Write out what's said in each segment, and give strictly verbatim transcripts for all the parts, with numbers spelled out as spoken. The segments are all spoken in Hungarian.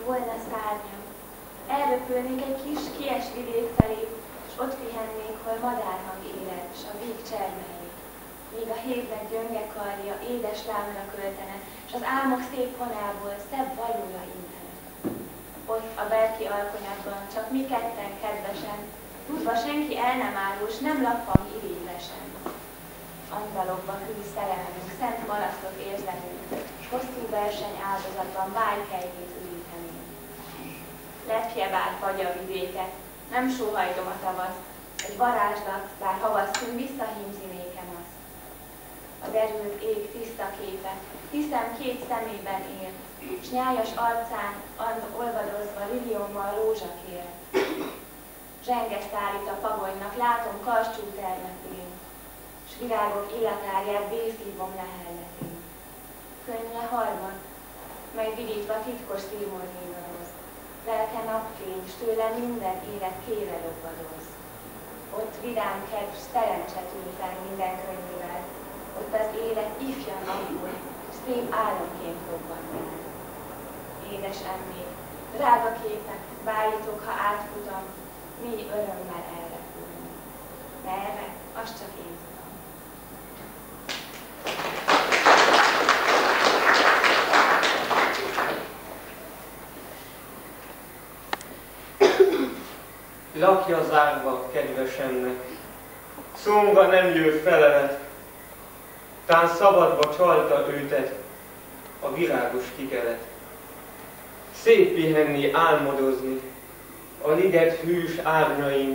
volna szárnyam. Elröpülnék egy kis, kies vidék felé, s ott pihennék, hol madárhang élet, s a víg csermei. Míg a hévnek gyönge karja édes lámra költene, s az álmok szép vonából szebb vajúra intene. Ott a berki alkonyatban csak mi ketten kedvesen, tudva senki el nem árul, s nem lappam irívesen. Angyalokba hű szerelmünk, szent malasztok érzelmünk, s hosszú verseny áldozatban vájkejtét ürítenünk. Lepje bár fagy a vidéket, nem sóhajtom a tavaszt, egy varázslat, bár havasztunk, visszahímzi nékem azt. A derült ég tiszta képe, hiszem két szemében él, s nyájas arcán olvadozva liliommal rózsakér. Zsengeszt állít a pagonynak, látom karcsú termetén, s virágok illatárját bészívom lehelletén. Könnye harmad, mely vidítva titkos szívmornégadoz, lelke napfény, s tőle minden élet kére röppadoz. Ott vidám kedv, s szerencse tűnt fel minden könnyűvel, ott az élet ifjan napul, s szép álomként robban el. Édes emlék, drága képek, bájítok, ha átfutom, mi örömmel elrepülünk. Merre, azt csak én tudom. Lakja zárva kedvesemnek, szonga nem jő felelet, tán szabadba csalta őtet a virágos kikelet. Szép pihenni, álmodozni a liget hűs árnyain,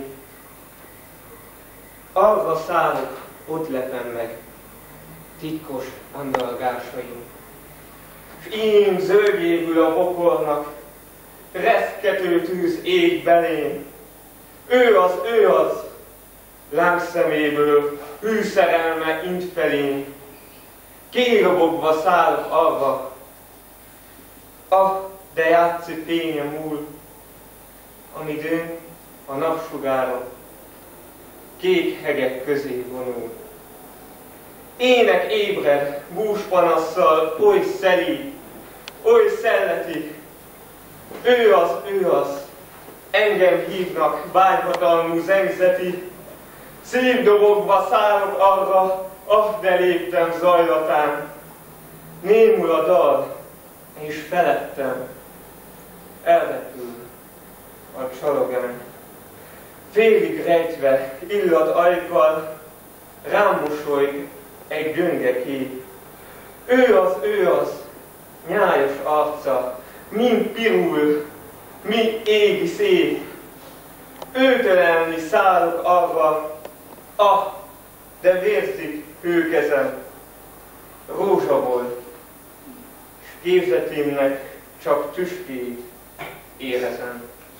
arra szállok, ott lepem meg titkos andalgásaim. S én zöldjébül a bokornak, reszkető tűz ég belén. Ő az, ő az, lángszeméből hű szerelme int felén. Kérobogva szállok arra, ah, de játszik fénye múl, amidőn a napsugárok kék hegek közé vonul. Ének ébred, búspanasszal, oly szelíd, oly szelleti. Ő az, ő az, engem hívnak vágyhatalmú zengzeti. Szívdobogva szállok arra, ah, de léptem zajlatán. Némul a dal, és felettem elrepül a csalogán. Félig rejtve, illat ajkal, rám mosolyg egy gyönge kép. Ő az, ő az, nyájas arca, mind pirul, mi égi szép. Őtölelni szállok arra, ah, de vérzik hőkezem. Rózsa volt, s képzetémnek csak tüskéit érezem.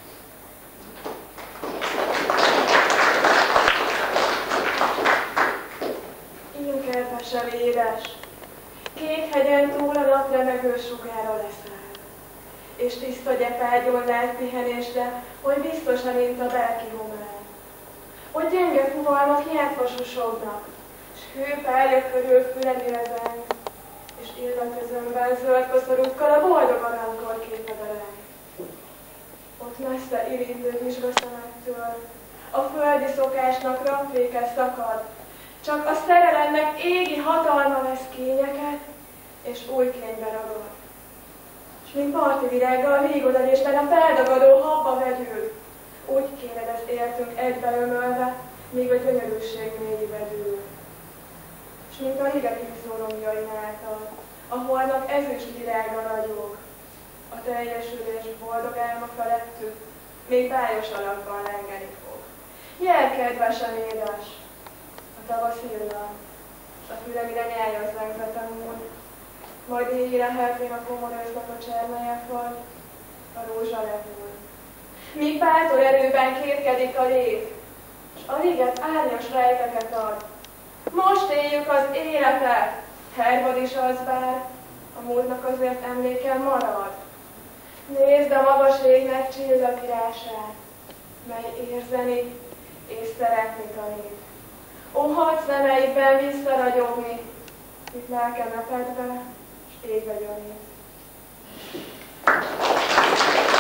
Én kedvesem édes, két hegyen túl a nap remegő sugára leszáll, és tiszta gyepágyon lelt pihenésre, hogy biztosan int a belki homlán. Hogy gyenge fuvalmak játva susognak, s hőpálya körül fülen élvezeng, és illatözömben zöld koszorúkkal a boldog aranykor képedeleng. Ott messze irítő vizsgaszemektől a földi szokásnak rampéke szakad, csak a szerelemnek égi hatalma vesz kényeket, és új kénybe ragad. S mint parti virággal vígodadésben a feldagadó habba vegyül, úgy kéredez értünk egybe ömölve, míg a gyönyörűség mélybe dől. S mint a liget vízoromjain által, a holnap ezüst virága ragyog, a teljesülés boldog álma felettük, még bájos alakban lengeni fog. Jel, kedvesen édes, a tavasz illan, s a fülemire nyájaz lengzetem múl, majd éjjére hertén a komorőznek a csermelye fagy, a rózsa lehúl. Míg bátor erőben kérkedik a lét, s a liget árnyas rejteket ad. Most éljük az életet, hervad is az bár, a múltnak azért emléken marad. Nézd a magas égnek csillagírását, mely érzeni és szeretni tanít. Ó, hadd szemeidben visszaragyogni, itt lelkem repedve, s égbe gyönít.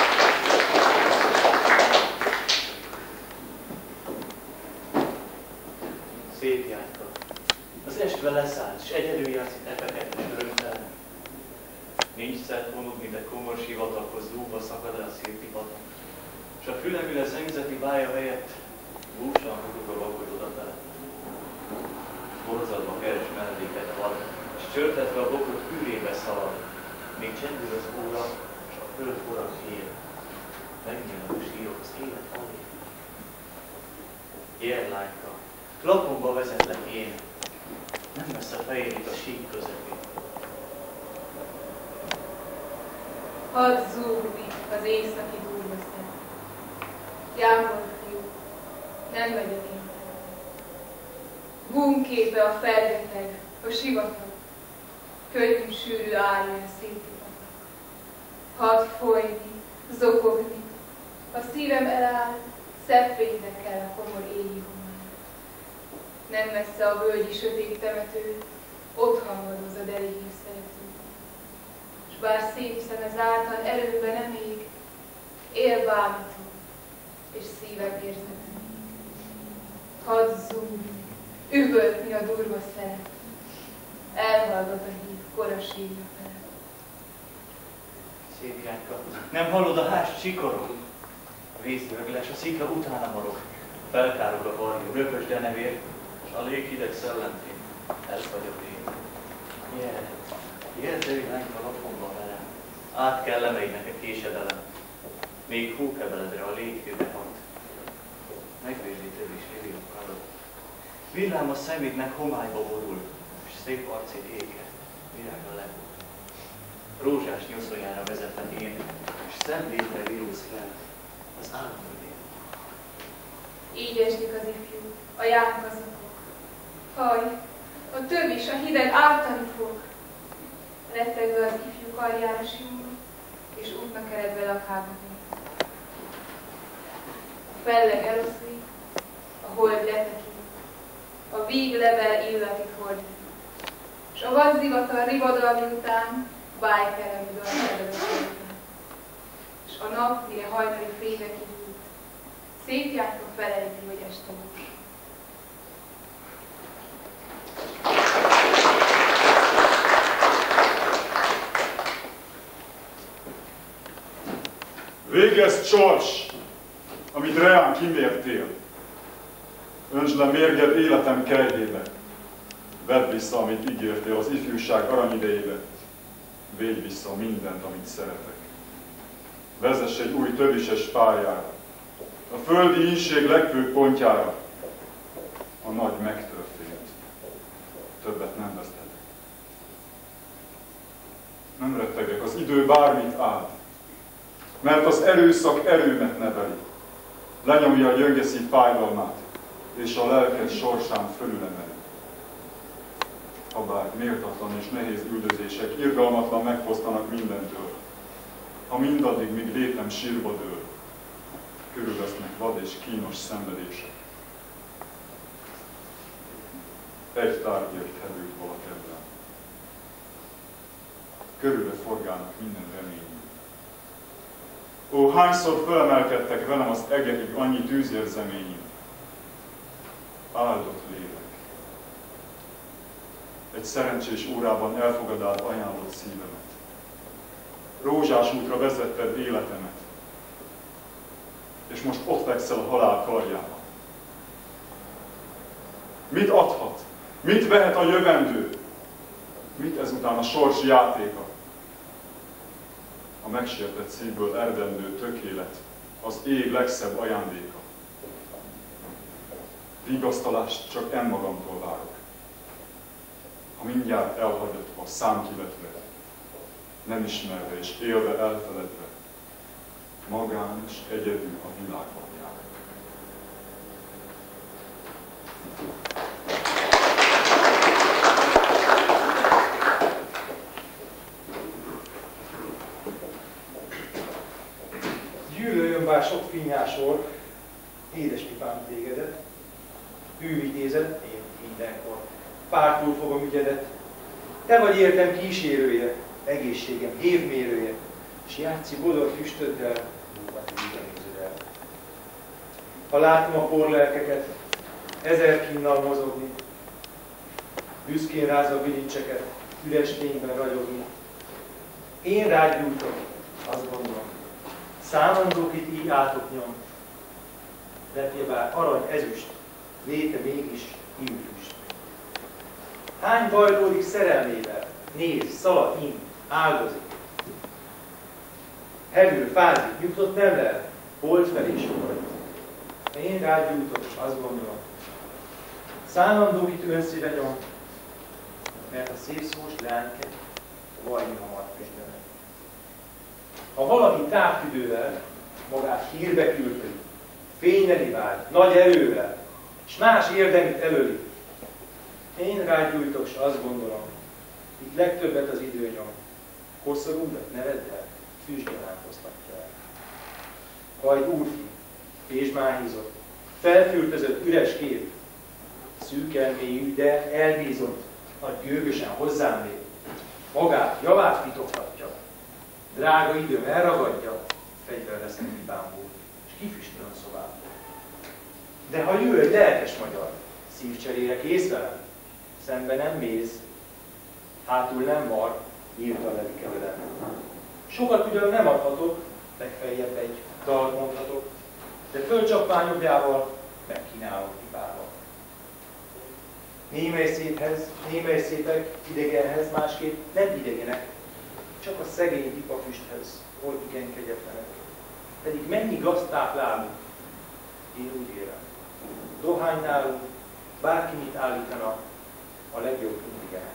szép Jányka. Az estve leszállt, s egyedül játszik epeket örömtelen. Nincs szert vonul, mint egy komor sivataghoz zúgva szakad el a szirti patak. S a fülemüle zengzeti bája helyett búsan hudog a vagoly odafele. Borzadva keres melléket vad, és csörtetve a bokrot űrébe szalad, még csendül az óra, s a föld forrag él. Megnyílnak a sírok az élet alé. Gyere, lányka, lakomba vezetlek én, nem messze fejedik a sík közepén. Hadd zúgni az északi durva szem. Jámbor fiú, nem megyek én. Gúmképe a fergeteg, a sivatag, könnyű sűrű árja széti patak. Hadd folyni, zokogni, a szívem eláll, szeppényekkel a komor égi homály. Nem messze a völgyi sötét temető, ott hangadoz a delív szerető. S bár szép szeme zártan erőben nem ég, él bámítom, és szívem érzete még. Hadd zúgni, üvöltni a durva szeret, elhallgat a hív kora sírja felett. Szép Jányka, nem hallod a ház csikorog? A vízbörgles, a szikla utána morog, felkárog a varjú, röpös denevér, s a léghideg szellemtén elfagyott én. Gyere, gyere, te Jányka, lakomba velem, át kell lemeidnek a késedelem, még hókebeledre a léghűbe hat. Megvérzi több is hívjuk villám a szemétnek homályba borul, és szép arcét éke, virágra levul. Rózsás nyoszonyára vezetlek én, és szemlétre virulsz fel az álmodén. Így esdik az ifjú, a jánkazakok. Haj, a több is a hideg ártani fog. Rettegve az ifjú karjára simul, és útnak eredve lakába vér. A felleg eloszlik, a hold letekint, a víg level illatit hord, s a vadzivatar rivadalmi után bájkeremű a területén. És a nap, mire hajnali féle kihűlt, szép Jányka felejti, hogy este bús. Végezd, sors, amit reán kimértél. Öntsd le mérged életem kelyhébe. Vedd vissza, amit ígértél az ifjúság aranyidejébe. Védj vissza mindent, amit szeretek. Vezess egy új tövises pályára. A földi ínség legfőbb pontjára. A nagy megtörtént. Többet nem veszthetek. Nem rettegek, az idő bármit áld. Mert az erőszak erőmet neveli. Lenyomja a gyönge szív fájdalmát, és a lelked sorsán fölülemeli. Habár méltatlan és nehéz üldözések irgalmatlan megfosztanak mindentől, ha mindaddig, míg létem sírba dől, körülvesznek vad és kínos szenvedések. Egy tárgyért hevült valakedven. Körülre forgálnak minden remény. Ó, hányszor fölemelkedtek velem az egekig annyi tűzérzeményim. Áldott lélek. Egy szerencsés órában elfogadád ajánlott szívemet. Rózsás útra vezetted életemet. És most ott fekszel a halál karjában. Mit adhat? Mit vehet a jövendő? Mit ezután a sors játéka? A megsértett szívből eredendő tökélet, az ég legszebb ajándéka. Vigasztalást csak enmagamtól várok. Ha mindjárt elhagyatva, számkivetve, nem ismerve és élve elfeledve, magán és egyedül a világban járok. Gyűlöljön bár sok finnyásor, édesapám tégedet, bűvitézed, én mindenkor pártul fogom ügyedet. Te vagy értem kísérője, egészségem hévmérője, s játszi bodor füstöddel, múlva tűzővel. Ha látom a porlelkeket, ezer kínnal mozogni, büszkén rázva bilincseket, üres fényben ragyogni. Én rád gyújtok, azt gondolom, számondók itt így átok nyom, lepje bár arany ezüst, léte mégis hívfüst. Hány bajlódik szerelmével, néz, szalad, in, áldozik. Hevül, fázik, nyugtot nem lel, holt felé sokat. Én rád gyújtok, azt gondolom. Szállandó itt önszíve nyom, mert a szép szós leányke vajni hamar füstene. Ha valaki távtüdővel magát hírbe küldti, fényeli vágy, nagy erővel, s más érdemit előli, én rád gyújtok, s azt gondolom, itt legtöbbet az idő nyom, koszorúdat ne vedd el, füstgyanánt hoztatja el. Ha egy úrfi, pézsmáhízott, felfürtözött üres kép, szűk elmélyű, de elbízott, a gőgösen hozzám lép, magát, javát titoktatja, drága időm elragadja, fegyver leszem hibámból, és kifüstölöm szobából. De ha jő egy lelkes magyar, szívcserére kész velem, szembe nem mész, hátul nem mar, írta a levike velem. Sokat ugyan nem adhatok, legfeljebb egy dalt mondhatok, de fölcsapványokjával megkínálok hibával. Némely széphez, némely szépek idegenhez másképp nem idegenek, csak a szegény pipafüsthez, hogy igen kegyetlenek. Pedig mennyi gaztáplálunk, én úgy érem. Dohány nálunk, bárki mit állítana, a legjobb indigenek.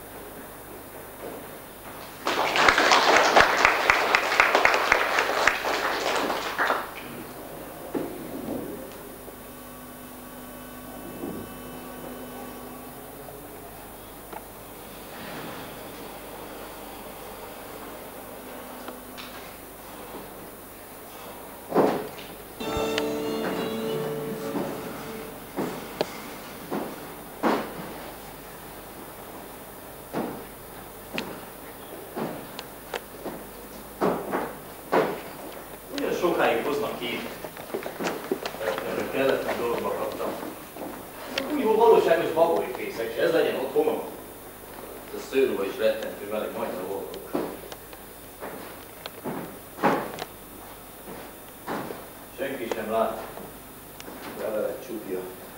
Sokáig hoznak ki, erről kelletlen dolgokba kaptam. Úgy jó valóságos bagoly fészek, és ez legyen otthonom. Ez a szőruba is rettentő meleg, majd a voltok. Senki sem lát, vele egy csúpja.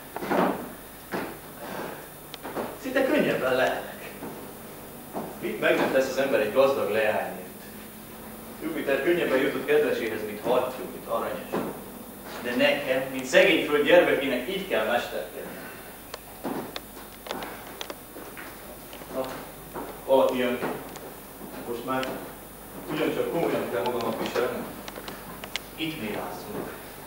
Szinte könnyebben lehetnek. Mit meg nem tesz az ember egy gazdag leányért? Jupiter könnyebben jutott kedveséhez, mint hartyú, mint aranyes. De nekem, mint szegény föld gyermekének így kell mesterkedni. Na, valaki jön. Most már ugyancsak komolyan kell magamat viselni. Itt mélázunk.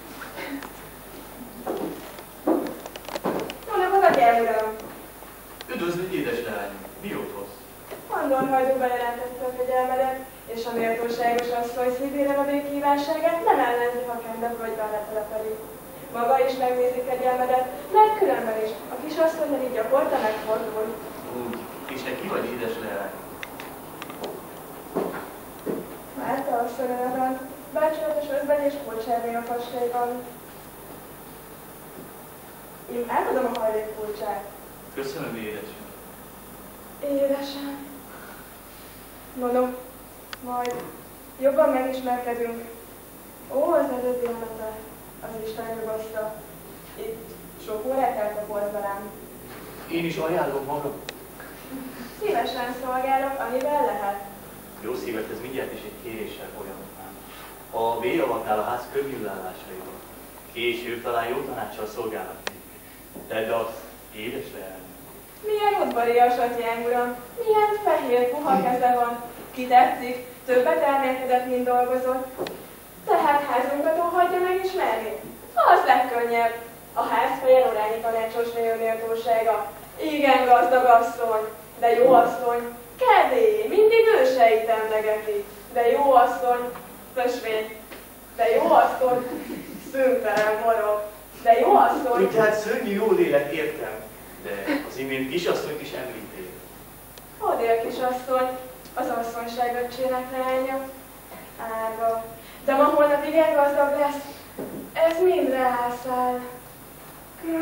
Mondom, oda kell, uram. Üdvözlő, édes leányom. Mi jót hoz? Andorhajdú bejelentette a fegyelmedet, és a méltóságos asszony szívére vadék kívánságát nem ellenzi, ha Kendebrogyban letelepedik. Maga is megnézi kegyelmedet, mert különben is a kisasszonyon így gyakorta megfordul. Úgy, és te ki vagy, édes leány? Márta asszony eladant, bácsolatos özvegy és kulcsárné a pastélyban. Én átadom a hajlék kulcsát. Köszönöm, édesem. Édesem. Mondom, majd jobban megismerkedünk. Ó, az előbbi élete, az Isten nyugoszta. Itt sok órát eltapolt velem. Én is ajánlom magam. Szívesen szolgálok, amivel lehet. Jó szívedhez mindjárt is egy kéréssel folyamodnám. Ha véjavatnál a ház környúlálásaival, később talán jó tanácssal szolgálnak még. Tedd azt, édes leány. Milyen udvarias atyám, uram, milyen fehér, puha keze van. Ki tetszik, többet elmélkedett, mint dolgozott. Tehát házunkat hagyja megismerni? Az legkönnyebb. A ház fél órányi tanácsos nőméltósága. Igen, gazdag asszony, de jó asszony. Kedélyé, mindig őseit emlegeti. De jó asszony, fösvény. De jó asszony, szüntelen morog. De jó asszony. Úgy tehát szörnyű jó lélek értem, de az imént kisasszonyt is említél. Odél kisasszony, az asszonyság öccsének leánya. Ága. De ma holnap igen gazdag lesz. Ez mind rászáll. Különben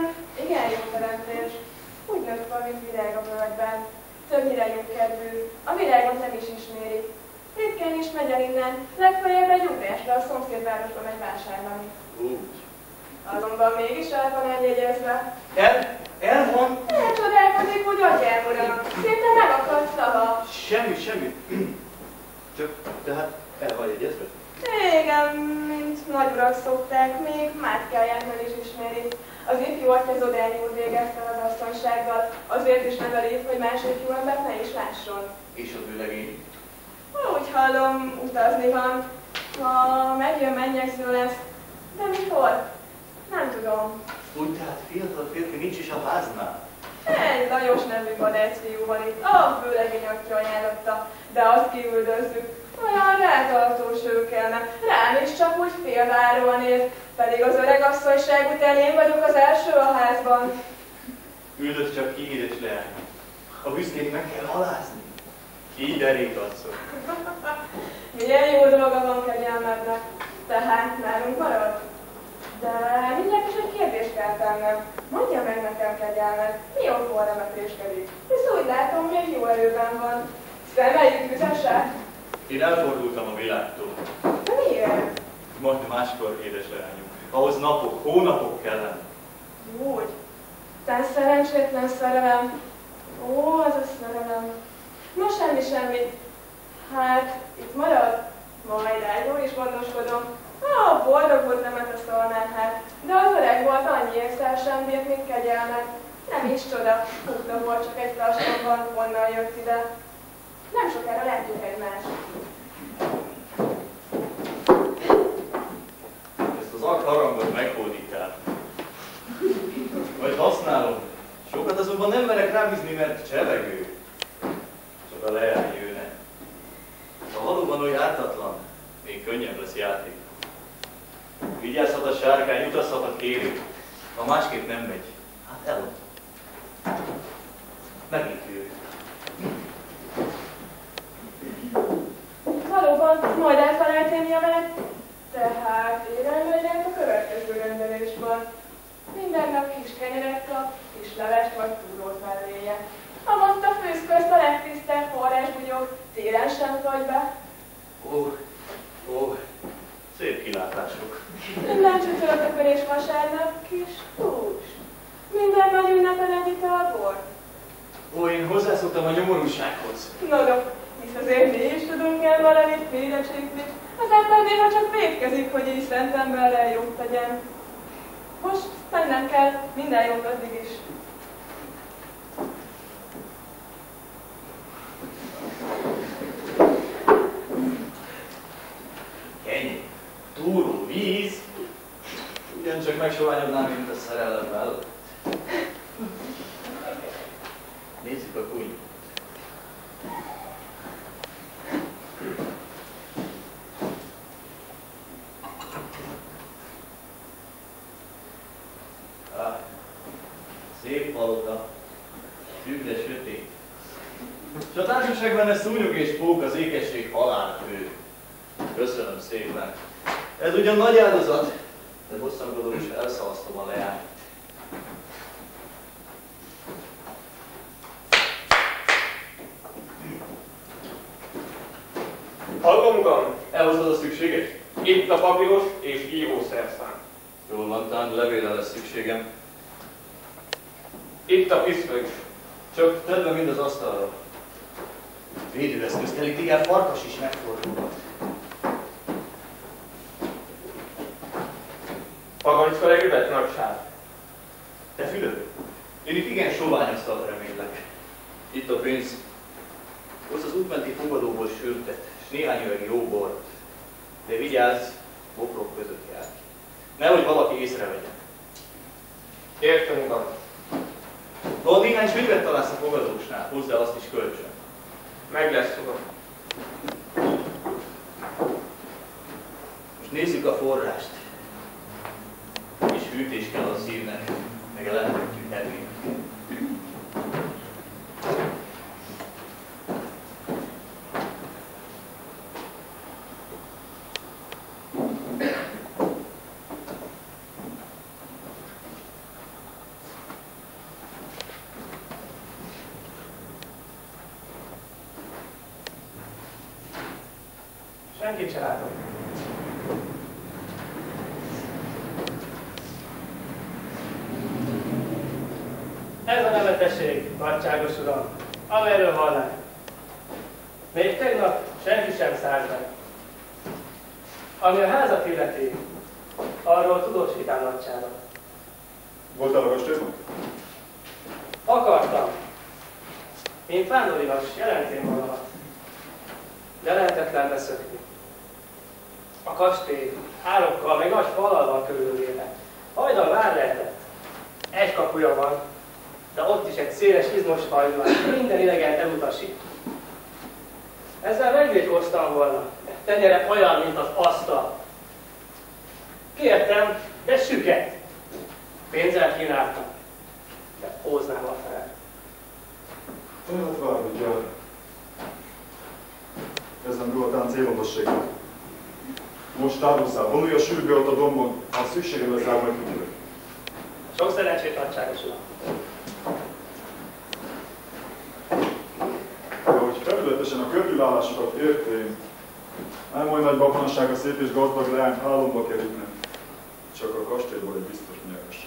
igen jó teremtés. Úgy nőtt van, mint virág a völgyben. Többnyire jó kedvű, a virágot nem is isméri. Ritkán is megy el innen, legfeljebb egy ugrásra a szomszédvárosba megy vásárolni. Úgy. Azonban mégis el van eljegyezve. El, el van? Elcsodálkozik, hogy agyám uram, szinte megakadt szava. Semmi, semmi. Csak, tehát el van jegyezve? Igen, mint nagyurak szokták, még Mátkájánál is ismeri. Az ifjú atya Zodány úr végezte az asszonysággal, azért is nevelít, hogy más ifjú embert ne is lásson. És az ő legény? Úgy hallom, utazni van. Ha megjön, mennyegző lesz. De mikor? Nem tudom. Úgy tehát fiatal férfi nincs is a háznál. Egy Lajos nevű vadec fiú van itt, a főlegény atya ajánlotta, de azt kiüldözzük. Olyan rátartós ő kellene, rám is csak úgy félváról néz, pedig az öreg asszonyság után én vagyok az első a házban. Üldöz csak ki, édes leány. A büszkét meg kell alázni. Így derékasszony. Milyen jó dolga van kegyelmednek, tehát nálunk marad. De mindjárt is egy kérdést kell tennem. Mondja meg nekem, kegyelmed, mi okból remetéskedik? Hisz úgy látom, még jó erőben van. Szemeljük üzese? Én elfordultam a világtól. De miért? Majd máskor, édes leányom. Ahhoz napok, hónapok kellene. Úgy. Te szerencsétlen szerelem. Ó, az a szerelem. No, semmi, semmi. Hát, itt marad? Majd rágyól is gondoskodom. Ah, boldog volt nemet a szolnál, hát. De az öreg volt annyi ékszel sem bírt, mint kegyelmet. Nem is csoda. Tudta volt csak egy lassanban, honnan jött ide. Nem sokára látjuk egymást. Ezt az akharangot meghódítál. Majd használom. Sokat azonban nem merek rábízni, mert csevegő. Csak a leány jönne. Ha valóban oly ártatlan, még könnyebb lesz játék. Vigyázhat a sárkány, utazhat a kérő. Ha másképp nem megy, hát elad. Megint ő. Valóban, majd elfelejteni a veled. Tehát érelmegyek a következő rendelésben. Minden nap kis kenyeret kap, kis levest vagy túrót melléje. Amott a főz közt a legtisztább forrásbugyok, télen sem vagy be. Ó, ó, szép kilátások. Minden csütörtökön és vasárnap kis hús. Minden nagy ünnepen egy italbor. Ó, én hozzászoktam a nyomorúsághoz. No, no, hisz azért mi is tudunk el valamit félecsépni. Az ember néha csak vétkezik, hogy így szent emberrel jót tegyen. Most mennem kell, minden jót addig is. Kenyér, túró, víz. Ugyancsak megsoványodnám, mint a szerelemmel. Nézzük a kunyhót. Ah, szép palota, szűk, de sötét. S a társaságban ez szúnyog és pók, az ékesség halálfő. Köszönöm szépen. Ez ugyan nagy áldozat, de bosszankodom és elszalasztom a leányt. Hallom, uram, Elhozod a szükséges? itt a papíros és írószerszám. Jól van, tán levélre lesz szükségem. Itt a pisztoly. Csak tedd be mind az asztalra. Védőeszközt elég, igen, farkas is megfordulhat. Parancska legüvet, nagyság. Te Fülöp, én itt igen sovány asztalt remélek. Itt a pénz. Hozz az útmenti fogadóból sörtet, s néhány üveg jó bort. De vigyázz, bokrok között jár. Nehogy valaki észrevegye. Értem, uram. Ha néhány könyvet találsz a fogadósnál, hozd el azt is kölcsön. Meg lesz, uram. Most nézzük a forrást. És hűtés kell a szívnek, meg a lehetetű erőnek. Senkit se látom. Ez a nevetesség, nagyságos uram, amelyről hallani. Még tegnap senki sem szállt meg. Ami a házat illeti, arról tudósítál nagysága. Voltál a kastélyban? Akartam. Én Pándorinas jelentén valamat. De lehetetlen beszökni. A kastély árokkal, meg nagy fallal körülvéve. Hajdan vár lehetett. Egy kapuja van, de ott is egy széles izmos hajdan, minden idegent elutasít. Ezzel megvédkoztam volna. Tenyere olyan, mint az asztal. Kértem, de süket. Pénzzel kínáltam, de hóznám a fel. Tehát várni kell. Ez nem ruhatán célomosségnek. Most távozzál, vonulj a sűrűbe ott a dombon, ha szükségem lesz rá, majd tudjuk. Sok szerencsét, nagyságos uram. De hogy felületesen a körülállásokat értém, nem olyan nagy bakonasság a szép és gazdag leány hálomba kerülne, csak a kastélyból egy biztos nyeresség.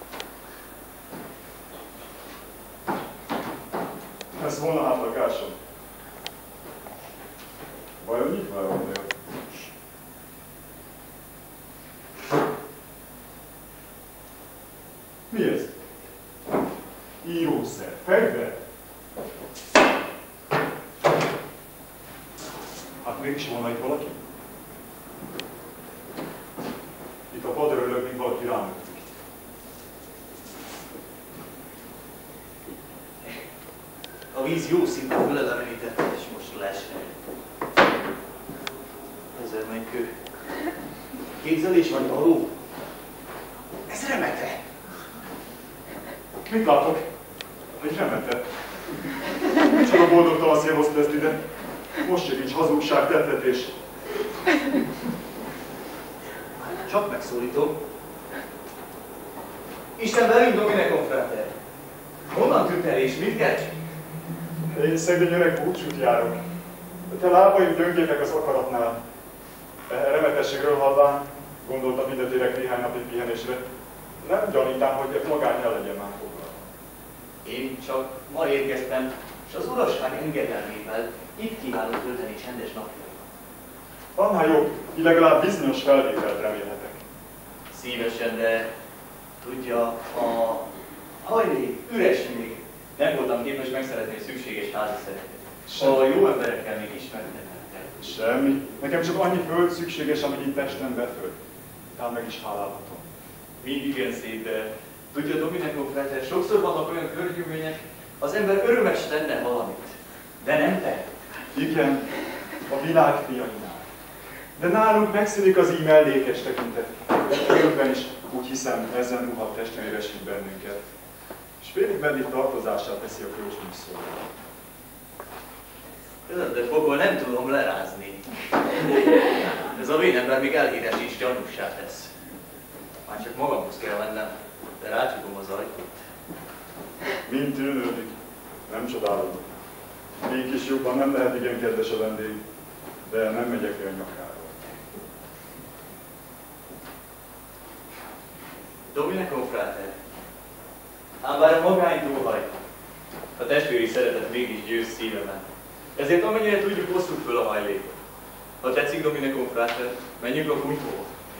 Ez volna hát lakásom. Vajon mit várom el? Mi ez? Írószer, fegyver? Hát mégis volna itt valaki? Itt a padra örök, mint valaki rám. A víz jó szinten fölelevenítette, és most leesne. Ezer mennykő. Képzelés vagy való? Ez remete! Mit látok? Egy remete. Micsoda boldog tavaszél hozta ezt ide. Most se nincs hazugság, tettetés. Csak megszólítom. Isten velünk, Domine Confrater! Honnan tűnt el és mit kell? Én szegény öreg búcsút járok. Te lábaim gyöngétek az akaratnál. Remetességről hallván, gondoltam mindent érek néhány napi pihenésre. Nem gyanítám, hogy magány el legyen már foglalva. Én csak ma érkeztem, és az urasság engedelmével itt kívánok tölteni csendes napjaimat. Annál jobb, így legalább bizonyos felvételt remélhetek. Szívesen, de tudja, a hajlék üres még. Nem voltam képes megszeretni a szükséges házi szeretet. A jó emberekkel még ismerkednem kell. Semmi. Nekem csak annyi föld szükséges, ami itt testen beföld. Tehát meg is hálálhatom. Mind igen szép, de tudja, Domine Confrater, sokszor vannak olyan körülmények, az ember örömes tenne valamit, de nem te. Igen, a világ fiainál. De nálunk megszűnik az így mellékes tekintet. Örökben is úgy hiszem, ezen ruha testvéresít bennünket. És félig meddig tartozását teszi a kölcsönös szolgálat. De fogva nem tudom lerázni. Ez a vénember még elhíres is gyanússá tesz. Már csak magamhoz kell mennem, de rácsukom az ajtót. Mind tűnődik, nem csodálom. Még is jobban nem lehet igen kedves a vendég, de nem megyek el nyakáról. Domine Confrater, ám bár a magány túlhajt, a testvéri szeretet mégis győz szívemen. Ezért amennyire tudjuk, osszuk föl a hajlékot. Ha tetszik, Domine Confrater, menjünk a kunyhóba.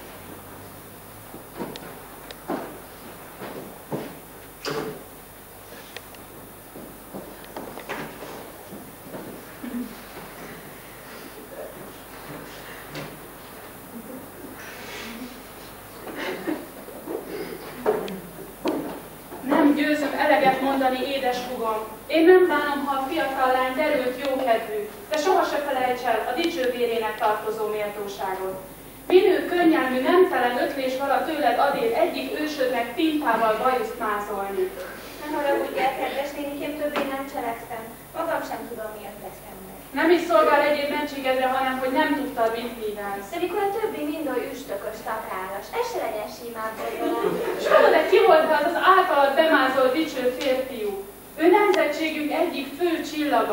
Édes húgom, én nem bánom, ha a fiatal lány derült, jókedvű, de soha se felejts el a dicső vérének tartozó méltóságot. Minő könnyelmű, nemtelen ötlés vala tőled adél egyik ősödnek tintával bajuszt mázolni. Nem haragudj el, kedves nénikém, többé nem cselekszem. Magam sem tudom, miért teszem meg. Nem is szolgál egyéb mentségedre, hanem hogy nem tudtad, mit híválsz. De mikor a többi mind oly üstökös, takállas, ez se legyen simább dolog. És tudod-e, ki volt az az általad bemázolt dicső férfiú? Ő nemzetségünk egyik fő csillaga,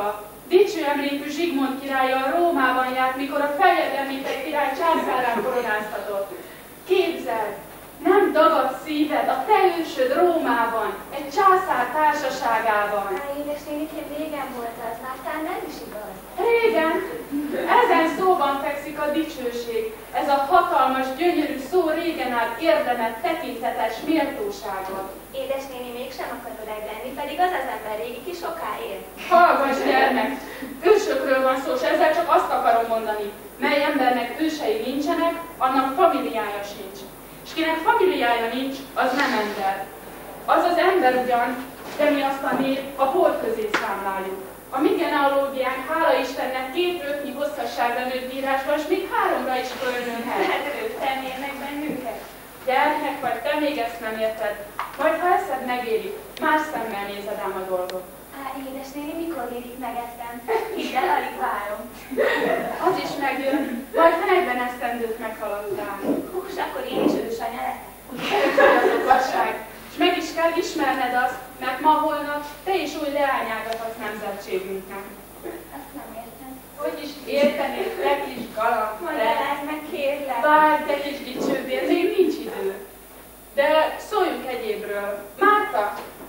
Dicső emlékű Zsigmond királlyal Rómában járt, mikor a fejedelmített király császárán koronáztatott. Képzeld, nem dagad szíved a te ősöd Rómában, egy császár társaságában. Á, édesnénikém, régen volt az, már talán nem is igaz. Régen, ezen szóban fekszik a dicsőség, ez a hatalmas, gyönyörű szó régen állt érdemet, tekintetes méltóságot. Édesnéni mégsem akar öreg lenni, pedig az az ember régi ki soká él. Hallgass, gyermek! Ősökről van szó, és ezzel csak azt akarom mondani, mely embernek ősei nincsenek, annak familiája sincs. És kinek familiája nincs, az nem ember. Az az ember ugyan, de mi azt a név a hold közé számláljuk. A mi genealógiánk, hála Istennek, két röpnyi hosszasságra nőtt írásban, és még háromra is fölnőhet. Hát ők tennének bennünket. Gyermek vagy, te még ezt nem érted. Majd ha eszed megéri, más szemmel nézed ám a dolgot. Á, édesnéni, mikor érik meg eztem? Hidd el, alig várom. Az is megjön, majd negyven esztendőt meghaladtál. Hús, akkor én is ősanya lehetek. Az okosság. És meg is kell ismerned azt, mert ma holnap te is új leányágathatsz nemzetségünknek. Azt nem értem. Hogy is értenéd, te kis galamb, Magyarázd meg, kérlek. Várj, te kis dicsőbér, még nincs idő. De szóljunk egyébről. Márta!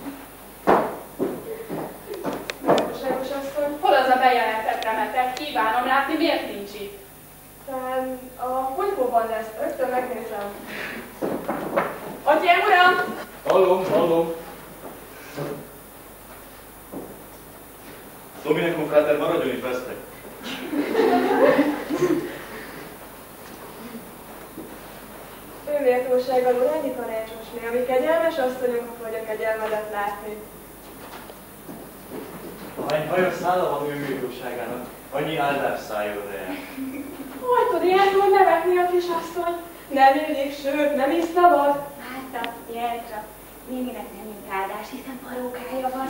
Méltóságos asszony, hol az a bejelentett remetek? Kívánom látni, miért nincs itt? Talán a kutyóban lesz, rögtön megnézem. Atyám, uram! Hallom, hallom. Dominik Mufráter, maradjon itt, vesztek. Ő méltóság alól ennyi tanácsosné, ami kegyelmes asszonyunk vagyok kegyelmedet látni. Ahány hajas szála van ő méltóságának, annyi áldás szálljon rá. Hogy tud ilyen jól nevetni a kisasszony? Nem illik, sőt, nem is szabad. Márta, gyere csak. Néninek nem jut áldás, hiszen parókája van.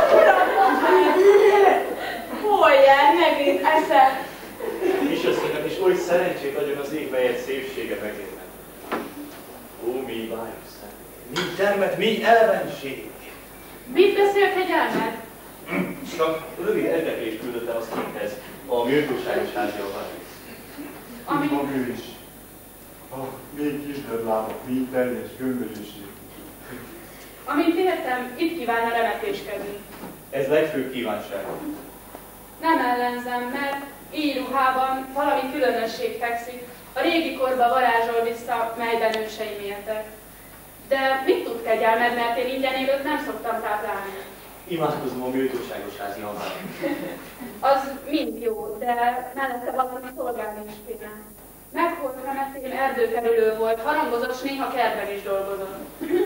Hol jár, megint eszed? Kisasszonynak is oly szerencsét adjon az ég, melyet szépsége megérne. Ó, mi bájos szem, mi termet, mi elvenség! Mit beszél kegyelmed? Csak rövid érdeklést küldött el az képhez, a méltóságos háziaban. Ami... Van ő is. Ah, még kisdörlábak, mi teljes gömbölyösség. Amint értem, itt kívánna remetéskedni. Ez legfőbb kívánság. Nem ellenzem, mert így ruhában valami különösség fekszik, a régi korba varázsol vissza, melyben őseim éltek. De mit tud kegyelmed, mert én ingyen élőt nem szoktam táplálni? Imádkozom a méltóságos házi hamar. Az mind jó, de mellette valami szolgálni is kéne. Megholt remetén erdőkerülő volt, harangozott, s néha kertben is dolgozott.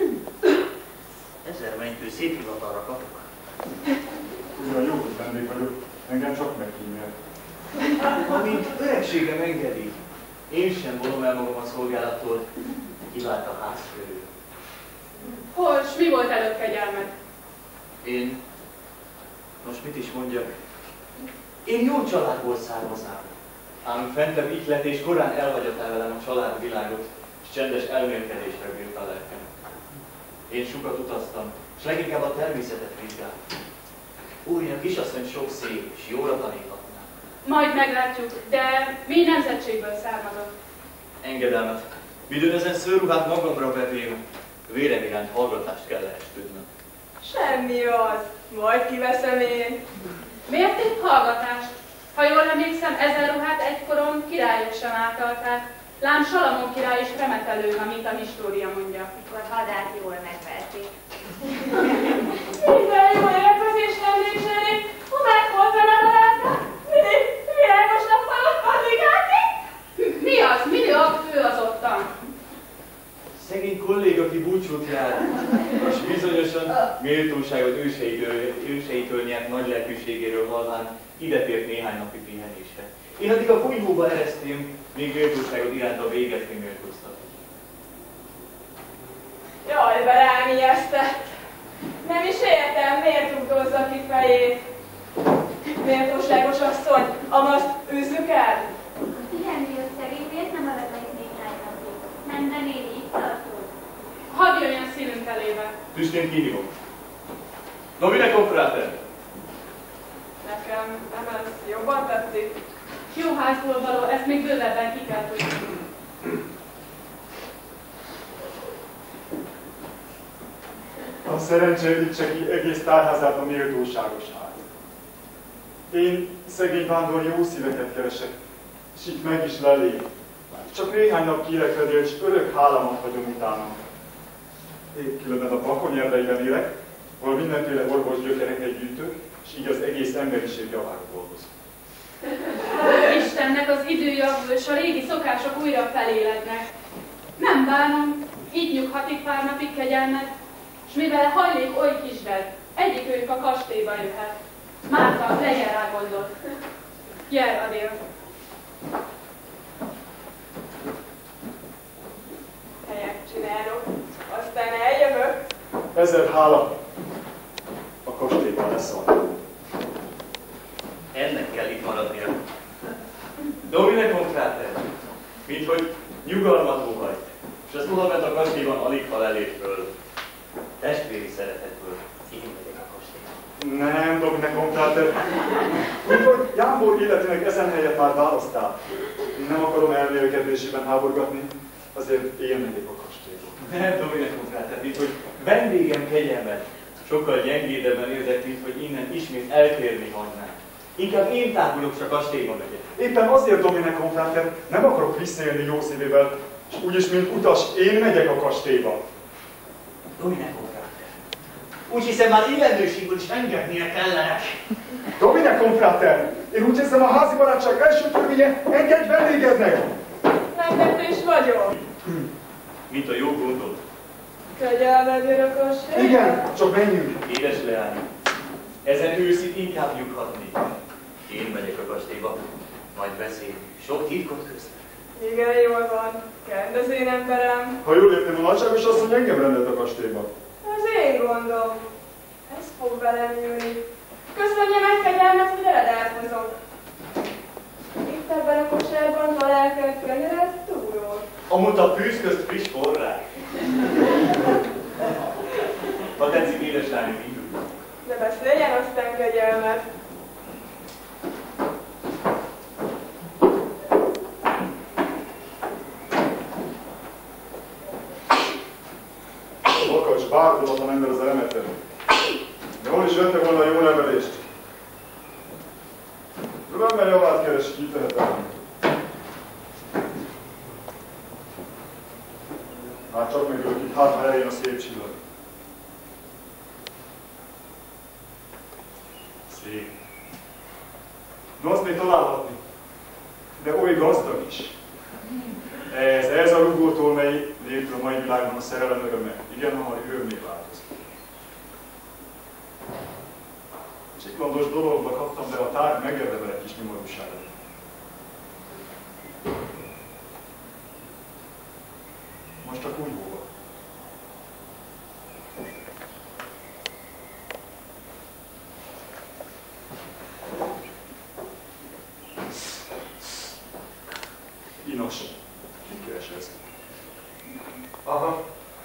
Ezer mentő szép hivatalra kapok. Ugyan jó, hogy vendég vagyok, engem csak megkímélt. Amint öregségem engedi, én sem vonom el magam a szolgálattól, kivált a ház körül. Hol, s mi volt előtt kegyelmed? Én, most mit is mondjak, én jó családból származám, ám fentebb ihlet és korán elhagyott el velem a család világot, és csendes elmélkedésre bírt a lelkem. Én sokat utaztam, és leginkább a természetet vizsgáltam. Új, a kisasszony sok szép, és jóra taníthatná. Majd meglátjuk, de mi nemzetségből származott? Engedelmet. Midőn ezen szőruhát magamra vevém, vérem iránt hallgatást kell leestődnöm. Semmi az, majd kiveszem én. Miért épp hallgatást? Ha jól emlékszem, ezen ruhát egykoron királyok sem átalták. Lám Salamon király is remetelő, amint a história mondja. Mikor hadát jól megverték. Minden jó érkezés emlékseni, ha meghozzam el a látta, mindig világos nappal ott padigálni. Mi az? Mi a fő az ottan? Szegény kolléga, aki búcsút jár, és bizonyosan méltóságot őseitől, őseitől nyert nagy lelkűségéről halván ide tért néhány napi pihenésre. Én addig a kunyhóba eresztém, még méltóságot iránt a véget még méltóztat. Jaj, be rám ijesztett. Nem is értem, miért rugdozza ki fejét. Méltóságos asszony, amaszt űzzük el? Igen, miért szerint, miért nem maradnak néhány napig? Nem, de néni, itt tartod. Hadd jöjjön színünk elébe. Tüstént kihívom. Dominik Mufráter! Nekem nem ez jobban tetszik. Jó házból való, ezt még bővebben ki kell tudni. A szerencsé építse ki egész tárházát a méltóságos ház. Én szegény vándor jó szíveket keresek, és itt meg is lelép. Csak néhány nap kirekvedél, és örök hálamat hagyom utána. Én különben a bakony erdeiben élek, ahol mindenféle orvos gyökereket gyűjtök, és így az egész emberiség javára dolgozom. Istennek az idő javul, és a régi szokások újra felélednek. Nem bánom, így nyughatik pár napig kegyelmet, és mivel hajlék oly kisded, egyik ők a kastélyba jöhet. Márta, legyen rá gondol. Jel, Adél. Helyet csinálok, aztán eljövök. Ezer hála! A kastélyban lesz a Ennek kell itt maradnia. Domine Confrater, minthogy nyugalmat óhajt, és az odavet a kastélyban alig hal elégtől. Testvéri szeretetből én megyek a kastélyban. Nem, Domine Confrater. Minthogy Jámbor életének ezen helyet már választál. Nem akarom elmélkedésében háborgatni, azért én megyek a kastélyba. Nem, Domine Confrater, minthogy vendégem kegyelmet sokkal gyengédebben érzek, mint hogy innen ismét eltérni hagynám. Inkább én tágulok, csak kastélyba megyek. Éppen azért, Domine Confrater, nem akarok visszaélni jó szívével, és úgyis, mint utas, én megyek a kastélyba. Domine Confrater, úgy hiszem már illendőségből is engednie kellene. Domine Confrater, én úgy hiszem a házi barátság első törvénye, engedj vendégednek! Meglepő is vagyok. Mint a jó gondol. Kegyelmed jön a kastélyba? Igen, csak menjünk. Édes leányom, ezen őszit inkább nyughatnék. Én megyek a kastélyba, majd beszélünk. Sok titkot köztünk. Igen, jól van. Kend az én emberem. Ha jól értem, a nagyságos asszony engem rendelt a kastélyba. Az én gondom. Ez fog velem jönni. Köszönje meg kegyelmet, hogy eledálkozom. Itt ebben a kosárban találkelt kenyeret túról. Amúgy a fűz közt friss forrás. Ha tetszik, édes lányom, indulj. De beszéljen aztán kegyelmet. Makacs, bárdolatlan ember az elemeted. De hol is vette volna a jó nevelést? Különben javát keres, így tehetem. Hát csak meg ők itt, hát ha eljön a szép csillag. Szép. No, azt még találhatni. De oly gazdag is. Ez, ez a rugótól, mely létre a mai világban a szerelem öröme. Igen, hamar örömmé változik. Csiklandos dologba kaptam be a tár megérdemelek kis nyomorúságot. Most csak úgy volt. Inos, mit keresel? Aha.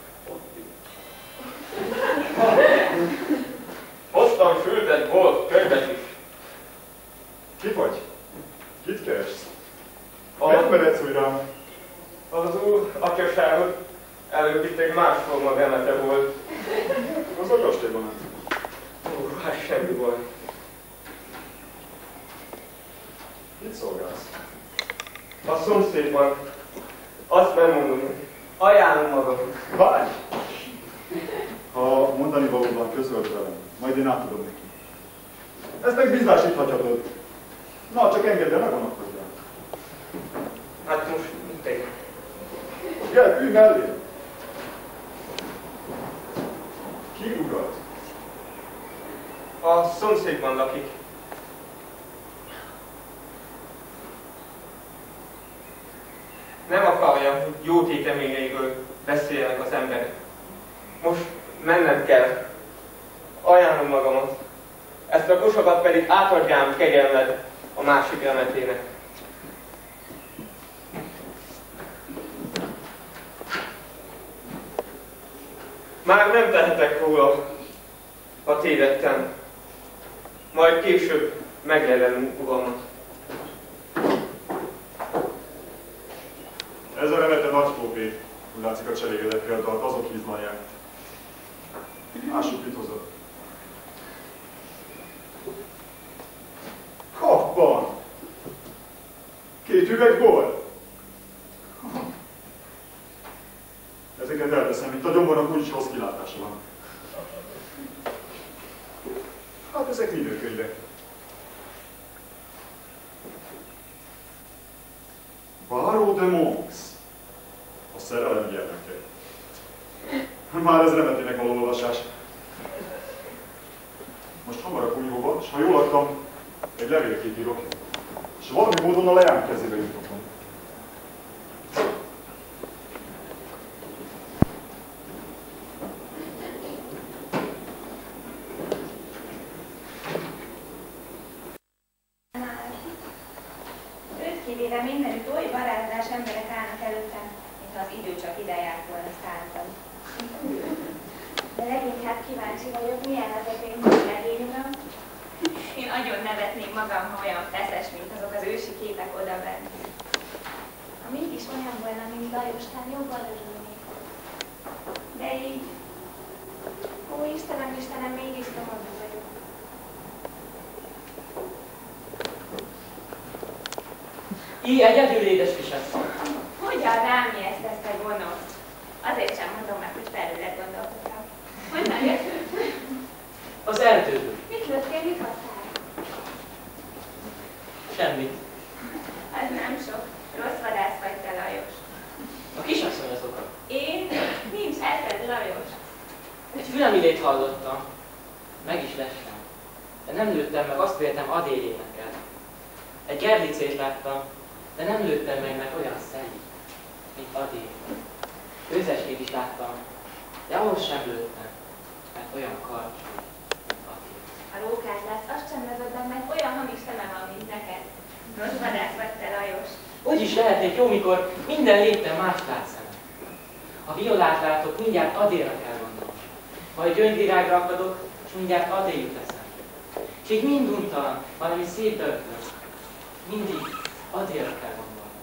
Hoztam füldet, volt, könyvet is. Ki vagy? Kit keressz? A- Miért meredsz úgy rám? Az úr atyaságot előbb itt egy más forma gemete volt. Az a kastélyban ment. Ó, hát semmi baj. Mit szolgálsz? A szomszédban. Azt nem mondom. Ajánlom magam. Várj! Ha mondani valóban közölt velem, majd én átadom neki. Ezt meg biztosíthatod. Na, csak engedd el, megvonakodjál. Hát most mit tegyek? Gyere, ülj mellé! Ki ugat? A szomszédban lakik. Nem akarja, hogy jó téteményeiről beszéljenek az emberek. Most mennem kell. Ajánlom magamat. Ezt a kosarat pedig átadjám kegyelmed a másik remetének. Már nem tehetek róla, ha tévedtem. Majd később meglelem ugamat. Ez a remete nagypópé, úgy látszik a cselégedekkel tart, azok hízmányák. Ássuk, mit hozott. Kappan! Két üveg bor! Ezeket elveszem, mint a gyomornak úgyis rossz kilátása van. Hát ezek időkönyvek. Baró de Monks. A szerelem gyermeke. Már ez remetének való olvasás. Most hamar a kunyhóba, és ha jól adtam, egy levélkét írok, és valami módon a leám kezébe jutottam. Őt kivéve mindenütt oly varázslás emberek állnak előttem, mintha az idő csak ide járt volna szálltam. De leginkább kíváncsi vagyok, milyen az az én legény uram. Én agyon nevetnék magam, ha olyan feszes, mint azok az ősi képek odabent. Ha mégis olyan volna, mint Lajostán, jobban örülnék. De így... Ó, Istenem, Istenem, mégis szomorú vagyok. Így egyedül, édes kisasszony. Hogyan rám ijeszt ezt a gonoszt? Azért sem mondom meg, hogy felőled gondolkodtam. Honnan jött? Az erdőből. Mit lőttél, mit hoztál? Semmit. Az nem sok. Rossz vadász vagy te, Lajos. A kisasszony az oka. Én? Nincs eszed, Lajos. Egy fülemilét hallottam. Meg is lestem. De nem lőttem meg, azt véltem Adél énekel. Egy gerlicét láttam, de nem lőttem meg, mert olyan szeli, mint Adél. Őzesét is láttam, de ahhoz sem lőttem, mert olyan karcsú, mint Adél. A rókát látsz, azt sem lövöd meg, mert olyan hamis szeme van, mint neked. Rossz vadász vagy te, Lajos. Úgy is lehetnék jó, mikor minden lépten más lát szemem. Ha violát látok, mindjárt Adélra kell gondolni. Ha egy gyöngyvirágra akadok, és mindjárt Adél jut eszem. És így mind untalan, valami szép ötlöm. Mindig Adélra kell gondolni.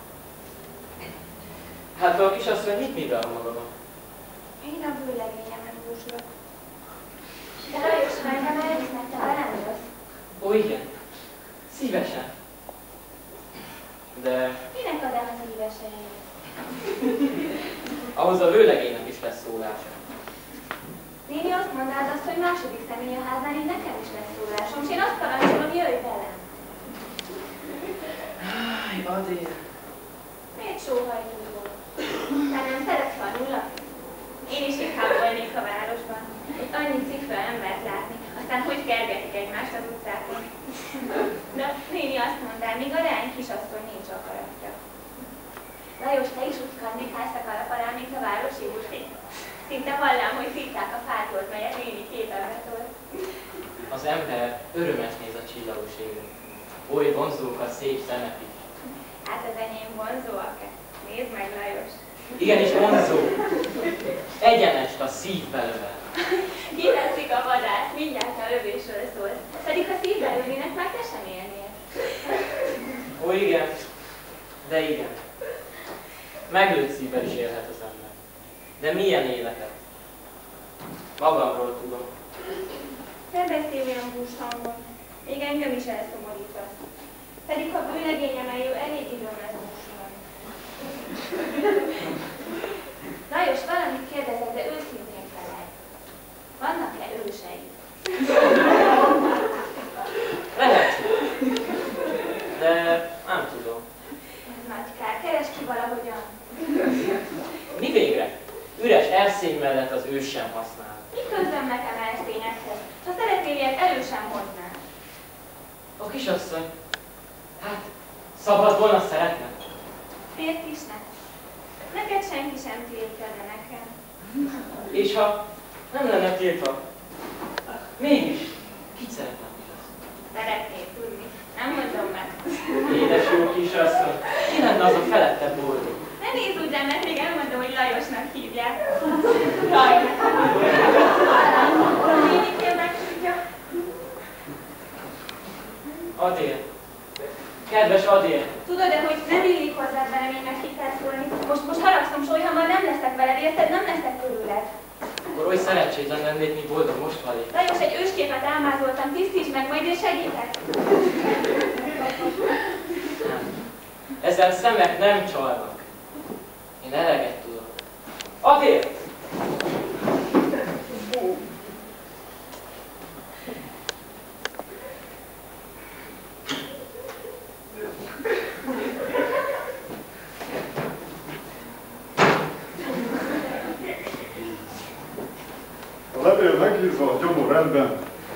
Hát a kisasszony mit mivel magadon? Én a bőlegényemen búsulok. De Lajos, ha engem elvisznek, te velem jössz. Ó, igen. Szívesen. De Minek ad el az szívesen? ahhoz a vőlegénynek is lesz szólása. Néni azt mondád azt, hogy második személy a háznál, így nekem is lesz szólásom, és én azt parancsolom, jöjj velem. Áj, Adél. Miért sóhajtó volt? Te nem szeretsz falula? Én is inkább volnék a városban. Ott annyi cifra embert látni, aztán hogy kergetik egymást az utcákon. De néni azt mondál, még a leány kisasszony nincs akaratja. Lajos, te is úgy karnékálsz a kalaparán, mint a városi úrfék. Szinte hallám, hogy szitták a fától, melyet néni képembe tolt. Az ember örömet néz a csillagos égre. Oly vonzók a szép szemek is. Hát az enyém vonzóak-e? Nézd meg, Lajos. Igenis vonzó. Egyenest a szívbe lövel. Kitetszik a vadász, mindjárt a lövésről szól. Pedig ha szívbe lövnének, már te sem élnél. Ó, igen. De igen. Meglőtt szívvel is élhet az ember. De milyen életet? Magamról tudom. Ne beszélj olyan bús hangon. Még engem is elszomorítasz. Pedig ha bőlegényem eljön, elég időm lesz búsban. Lajos, valamit kérdezek, de őszintén felel. Vannak-e ősei? Lehet. De nem tudom. Ez nagy kár. Keresd ki valahogyan. Mi végre? Üres erszény mellett az ős sem használ. Mi közöm nekem erszényekhez? Ha szeretnél ilyet, elő sem hoznál. A kisasszony, hát szabad volna szeretnem. Miért is ne? Neked senki sem tiltja, de nekem. És ha nem lenne tiltva, mégis, kit szeretne a kisasszony? Szeretnéd tudni. Nem mondom meg. Édes jó kisasszony, ki lenne az a felette boldog? Ne nézz úgy rám, mert még elmondom, hogy Lajosnak hívják. Lajos. Nénikém meg tudja. Adél. Kedves Adél. Tudod-e, hogy nem illik hozzád velem így megkifejszólni? Most, most haragszom, Sólyhammal nem leszek veled, érted? Nem leszek körüled. Akkor oly szerencsétlen lennék, mint boldog most vagy. Lajos, egy ősképet álmázoltam, tisztíts meg, majd én segítek. Nem. Ezen szemek nem csalnak. Én eleget tudok. Adél! A levél megírva, a gyomor rendben.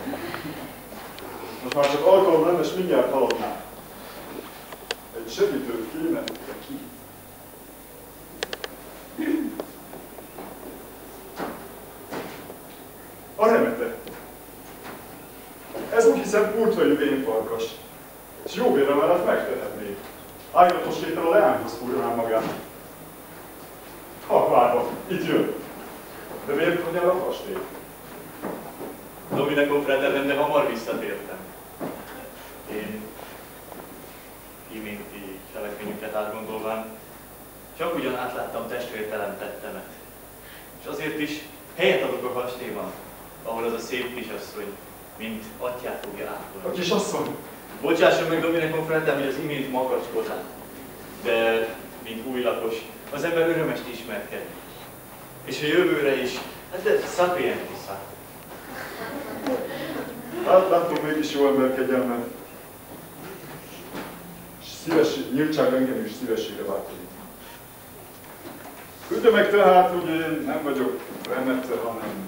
Most már csak alkalom lenne, és mindjárt haladnám. Egy segítőt kéne, de ki? A remete. Ez úgy hiszem kurtvai vénfarkas. És jó vére mellett megtehetné. Állatos létre a leányhoz fúrjanám magát. Ha, várva, itt jön. De miért mondjál a kastély? Domine Confraterem, de hamar visszatértem. Én iménti cselekményüket átgondolván csak ugyan átláttam testvértelen tettemet. És azért is helyet adok a kastélyban, ahol az a szép kisasszony, mint atyát fogja ápolni. A kisasszony? Bocsásson meg, Domine Confraterem, hogy az imént makacskodtam. De, mint új lakos, az ember örömest ismerkedni. És a jövőre is, hát de sapienti szá. Hát láttuk mégis jó ember kegyelmet. És szívesség, nyíltság engem is szívességre bátorít. Küldje meg tehát, hogy én nem vagyok Remete, hanem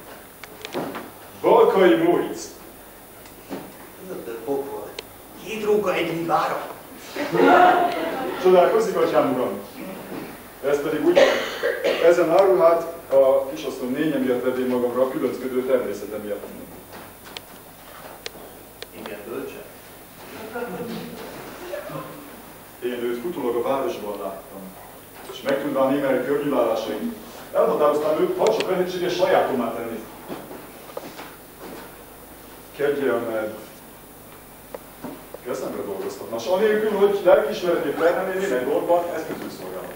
Balkai Móricz. De pokol. Két róka egy vára. Csodálkozik, atyám uram. Ez pedig úgy, ezen árul hát a kisasszony nénye miatt venném magamra a különcködő természete miatt. Igen, bölcsen. Én őt futólag a városban láttam, és megtudván némely környilálásait, elhatároztam őt, ha csak lehetséges sajátommá tenni. Kegyelmed kezemre dolgoztatna, s anélkül, hogy lelkiismeretét lehetné némely dolgban eszközülszolgálat.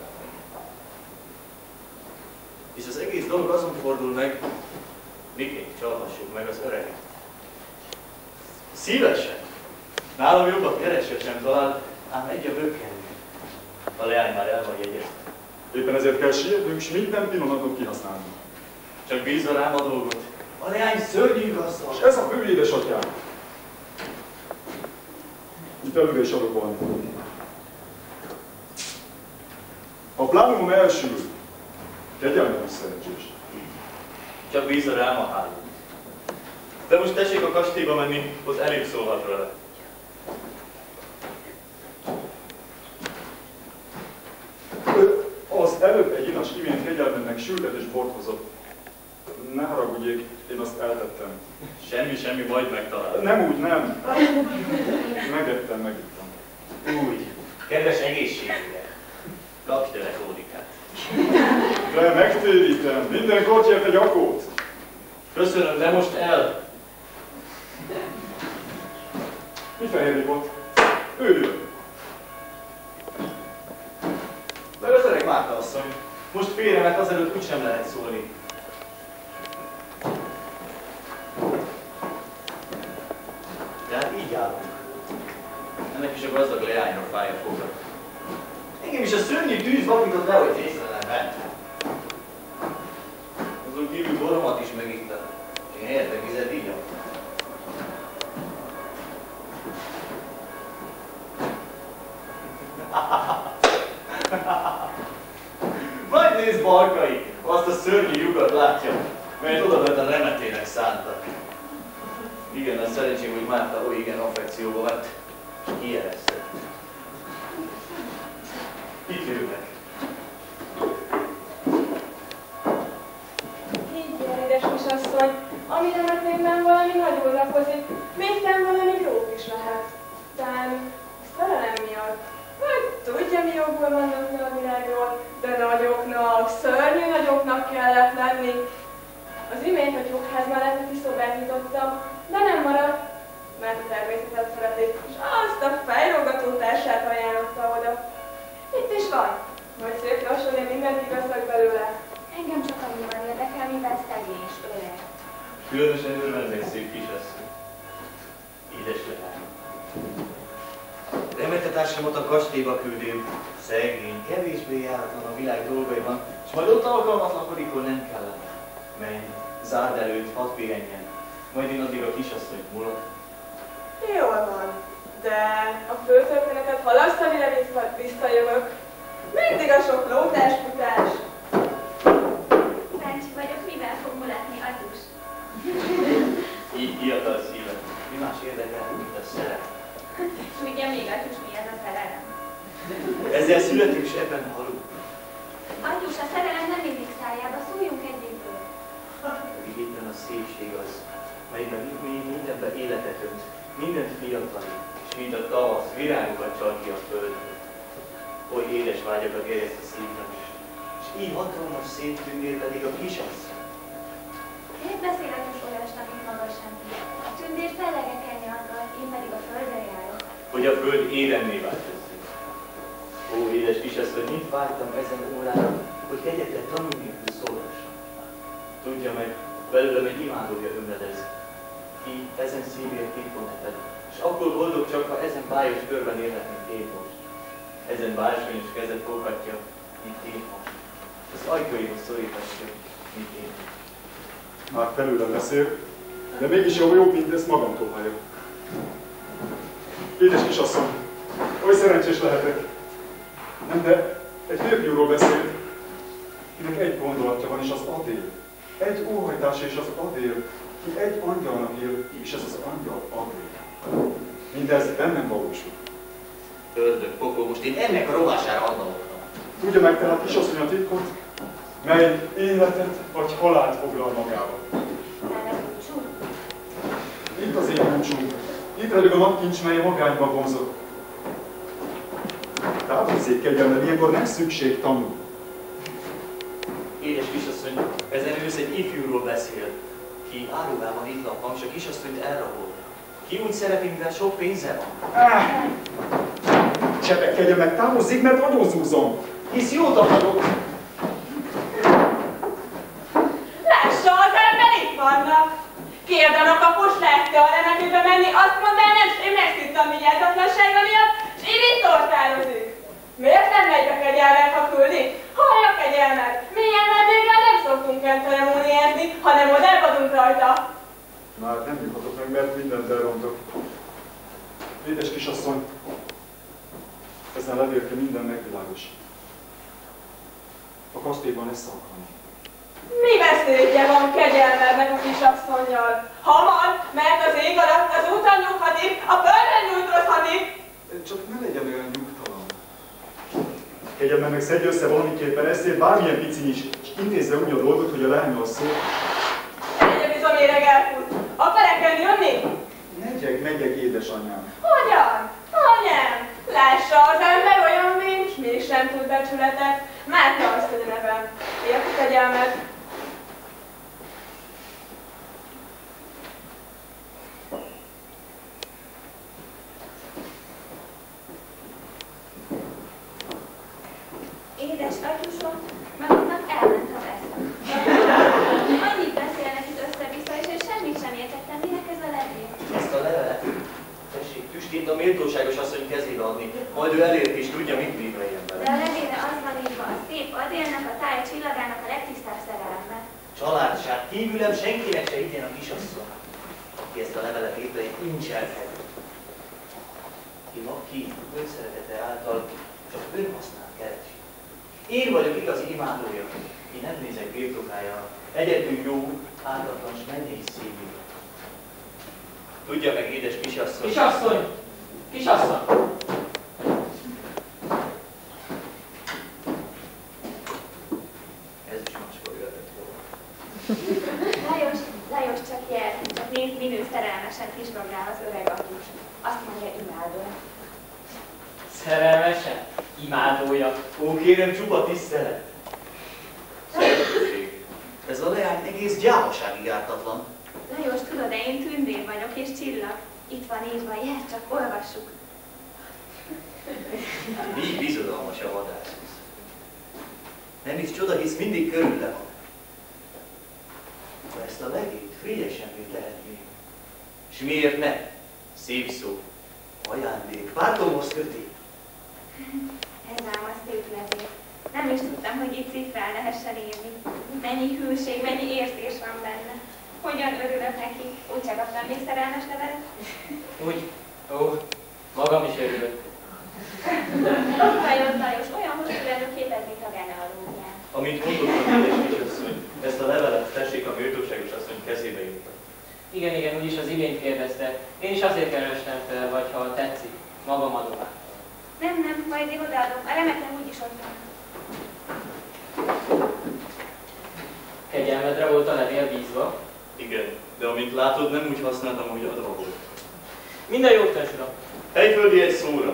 És az egész dolog azon fordul meg, miként csalhassuk meg az öreget. Szívesen! Nálam jobbat keresve sem talál, ám egy a bökkenő. A leány már el van jegyezve. Éppen ezért kell sietnünk, s minden pillanatot kihasználni. Csak bízza rám a dolgot. A leány szörnyű gazdag. És ez a fő édesatyám. Itt előre is adok valamit. A plánum elsül, kegyelmet is szerencsés. Csak bízza rám a hálót. De most tessék a kastélyba menni, ott elég szólhat vele. Az előbb egy inas imént kegyelmednek sültet és bort hozott. Ne haragudjék, én azt eltettem. Semmi, semmi, majd megtalálom. Nem úgy, nem. Megettem, megittem. Úgy. Kedves egészségügyre. Kapj tőle kódikát. De megtérítem. Minden kortyért egy akót. Köszönöm, de most el. Mi fehérjék ott? Ő jön. Meg az öreg Márta asszony. Most félre, mert azelőtt úgysem lehet szólni. Tehát így állunk. Ennek is a gazdag leányra fáj a foga. Engem is a szörnyű tűz vakított le, hogy észrelem bent. Azon kívül boromat is megittem. Én helyetlen vizet így adtam. Majd nézd, Balkai, azt a szörnyű lyukat látja, melyet odavett a Remetének szántak. Igen, az szerencsém, hogy Márta oly igen affekcióba vett, és kijelezte. Itt jövnek. Így jár, édes kisasszony, ami remetében valami nagyon lakozik, még nem valami gróf is lehet. Talán szerelem miatt. Vagy tudja, mi jobból vannak le a világról, de nagyoknak, szörnyű nagyoknak kellett lenni. Az imént a tyúkház melletti szobát nyitottam, de nem maradt, mert a természetet szeretem. Köszönöm, ez egy szép kisasszony. Édes leány. Remete társamat a kastélyba küldém. Szegény, kevésbé járatlan a világ dolgaiban, és majd ott alkalmatlakodik, hol nem kellene. Menj, zárd előtt, hadd pihenjen. Majd én addig a kisasszonyt múlok. Jól van, de a főtörténetet halasztani le vissza- visszajövök. Mindig a sok lótás-futás. Kíváncsi vagyok, mivel fog mulatni Atus. Így fiatal szívem. Mi más érdekel, mint a szerelem? Tudja még Atus, mi ez a szerelem? Ezzel születünk, és ebben halunk. Atus, a szerelem nem illik szájába, szóljunk egyikből. Pedig éppen a szépség az, melyben mi mindenben életet önt, mindent fiatalít, és mint a tavasz virágokat csal ki a földön. Oly édes vágyakat gerjeszt a szívem is, és így hatalmas szép tündér pedig a kisasszony. Miért beszéletes olyast, amit maga sem tud? A tündér fellegekelni akar, én pedig a földre járok. Hogy a föld édenné változzék. Ó, édes kisasszony, mit vártam ezen órára, hogy egyetlen tanul nélkül szólhassam. Tudja meg, belőlem egy imádója ömledez, ki ezen szívért kitvoneted, és akkor boldog csak, ha ezen bájos körben élhetnénk én most. Ezen bársonyos kezet foghatja, mint én most. Az ajtóihoz szorítatja, mint én. Már felőlem beszél, de mégis jó, jobb, mint ezt magamtól hallja. Édes kisasszony, oly szerencsés lehetek. Nem, de egy férfiúról beszél, kinek egy gondolatja van, és az Adél. Egy óhajtás, és az Adél, ki egy angyalnak él, és ez az angyal Adél. Mindez bennem valósul. Ördög, pokol, most én ennek a rovására adalottam. Tudja meg tehát kisasszony a titkot, mely életet vagy halált foglal magába. Erre búcsú. Itt az én búcsú. Itt ragyog a napkincs, mely magányba vonzott. Távozzék kegyelmed, ilyenkor nem szükség tanul. Édes kisasszony, ezen ősz egy ifjúról beszél, ki árulában itt lappam, és a kisasszonyt elrabolta. Ki úgy szereti, mivel sok pénze van. Ah! Csepek kegyelmed, távozzék, mert agyózúzom. Hisz jót akarok. Lássa, az ember itt vannak. Kérd a kapus, lehet a remekőbe menni, azt mondta, nem, és én megszittam vigyázatlansága miatt, és így itt tortározik. Miért nem megy a kegyelmet, ha küldik? Hallja kegyelmet! Milyen vendéggel nem szoktunk el ceremóniázni, hanem odálkodunk rajta. Már nem nyughatok meg, mert mindent elrontok. Édes kisasszony, ezen levélke minden megvilágos. A kastélyban lesz alkalom. Mi beszédje van kegyelmednek a kisasszonnyal? Hamar, mert az ég alatt az úton nyughatik, a földön nyújtózhatik. Csak ne legyen olyan nyugtalan. Kegyelmednek szedj össze valamiképpen eszét, bármilyen piciny is, és intézze úgy a dolgot, hogy a lányról szól. Egy bizony éreg elfut. Akar nekem jönni? Megyek, megyek, édesanyám. Hogyan? Anyám! Lássa, az ember olyan nincs, mégsem tud becsületet. Márta azt a nevem. Érti kegyelmet? Édes Atyusom, maguknak elment az eszem. Annyit beszélnek itt össze-vissza, és én semmit sem értettem, minek ez a levél. Ezt a levelet, tessék, tüstént a méltóságos asszony kezébe adni, majd ő elért is tudja, mit bímeljen De vele. a levélre az van írva, a szép Adélnek, a táj csillagának a legtisztább szerelme. Családság, kívülem senkinek se higgyen a kisasszony, aki ezt a levelet írta, egy incselkedő. Ki ma ki önszeretete által csak önhasznál keresi. Én vagyok igazi imádója, ki nem nézek birtokájára, egyedül jó, ártatlan s mennyei szívű. Tudja meg, édes kisasszony. Kisasszony! Kisasszony! Ez is máskor jöhetett volna. Lajos, Lajos csak jel, csak nézd, minő szerelmesen kisgagrál az öreg Atyus. Azt mondja, imádom. Szerelmesen? Imádója. Ó, kérem, csupa tisztelet. Szerűség. Ez a leány egész gyávaságig ártatlan. Lajos, tudod, de én tündér vagyok és csillag. Itt van írva, jel, csak olvassuk. Így bizodalmas a vadászhoz. Nem is csoda, hisz mindig körülre van. Ha ezt a legét frigyesen, mint lehetnék. És miért ne? Szép szó, ajándék, pártomhoz köti. Ez ám az szépletér. Nem is tudtam, hogy itt cifrán lehessen írni. Mennyi hűség, mennyi érzés van benne. Hogyan örülök neki. Úgy csak adtam még szerelmes levelet. Úgy, ó, magam is örülök. Vajon Lajos olyan hosszú előképet, mint a genealógián. Amint mondottam, és kisasszony, ezt a levelet tessék a méltóságos asszony kezébe írta. Igen, igen, úgyis az imént kérdezte. Én is azért kerestem fel, vagy ha tetszik, magam adom át. Nem, nem, majd én odaadom. A remetem úgyis ott van. Kegyelmedre volt a levél bízva? Igen, de amint látod, nem úgy használtam, hogy adva volt. Minden jót, tens uram. Helyföldi egy szóra.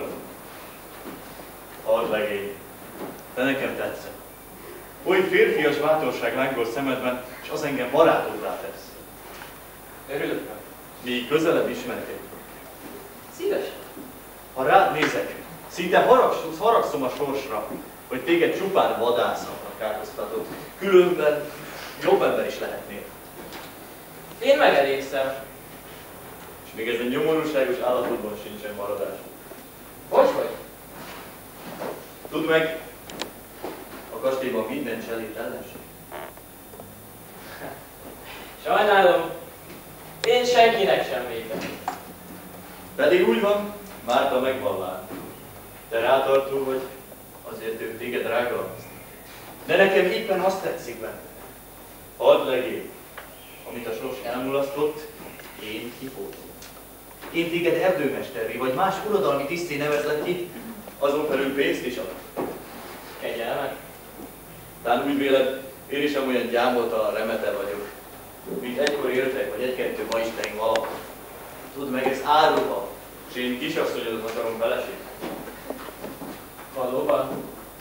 Add legény. De nekem tetszett. Oly férfias bátorság lángol szemedben, és az engem barátoddá tesz. Örülök meg. Míg közelebb ismerkedjük. Szívesen. Ha rád nézek, szinte haragsz, haragszom a sorsra, hogy téged csupán vadászatnak kárhoztatott. Különben jobb ember is lehetnél. Én megelégszem. És még ezen nyomorúságos állapotban sincsen maradás. Hogy vagy? Tudd meg, a kastélyban minden cselét ellenség. Sajnálom, én senkinek sem vétek. Pedig úgy van, Márta megvallán. Te rátartó vagy, azért ők téged drága. De nekem éppen azt tetszik benne. Add legény, amit a sors elmulasztott, én kipótom. Én téged erdőmesterré, vagy más uradalmi tiszté nevezlek ki, azon felül pénzt is ad. Kegyelmet? Tán úgy véled, én is amolyan gyámoltalan remete vagyok, mint egykor éltek, vagy egy-kettő ma isteink valahol. Tudd meg, ez árulva, és én kisasszonyodat akarom feleség. Valóban?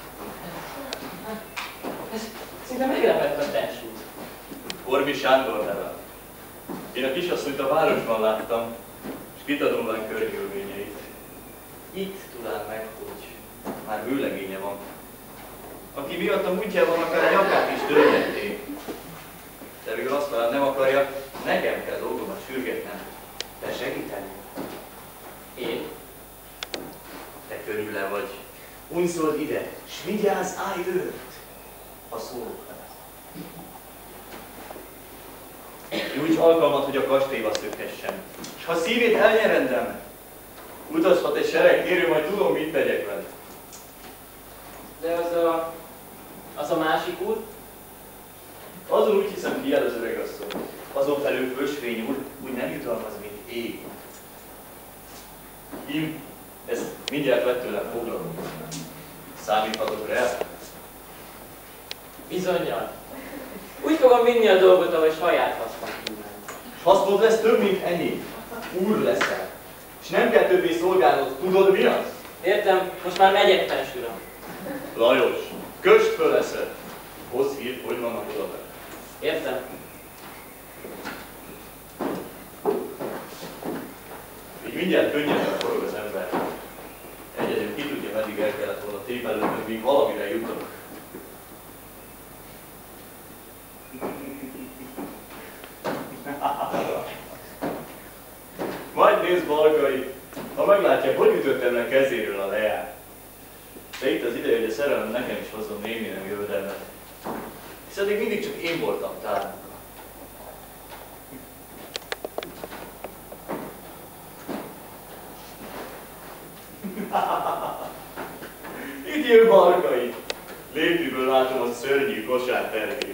Ez szinte meglepett a tens úr. Orvi Sándor neve. Én a kisasszonyt a városban láttam, és kitadonlán környülvényeit. Itt tudál meg, hogy már vőlegénye van, aki miattam útjában akár a nyakát is törhették. De végül azt talán nem akarja, nekem kell dolgomat sürgetnem. Te segíteni? Én? Te körüle vagy. Unszolj ide, s vigyázz, állj őt! A szólók Nyújts alkalmat, hogy a kastélyba szökhessen. És ha szívét elnyerendem, utazhat egy sereg kérő, majd tudom, mit tegyek vele. De az a... az a másik úr? Azon úgy hiszem, ki el az öregasszony. Azon felül Ösvény úr úgy nem jutalmaz, mint ég. Im, ezt mindjárt vett tőlem foglalom. Számíthatok rá? Bizonnyal. Úgy fogom vinni a dolgot, ahogy saját hasznom kíván. És hasznod lesz több, mint ennyi. Úr leszel. És nem kell többé szolgálnod. Tudod, mi az? Értem, most már megyek, fens uram. Lajos, köst föl leszed. Hozz hírt, hogy vannak oda. Értem. Így mindjárt könnyebben forog az ember. Egyedül ki tudja, meddig el kellett volna tépelődnöm, míg valamire jutok. Majd nézd, Balkai, ha meglátják, hogy ütöttem le kezéről a leát. De itt az ideje, hogy a szerelem nekem is hozzon némi nem jövedelmet. Hisz eddig mindig csak én voltam tárnok. Itt jön Balkai. Léptűből látom a szörnyű kosár tervét.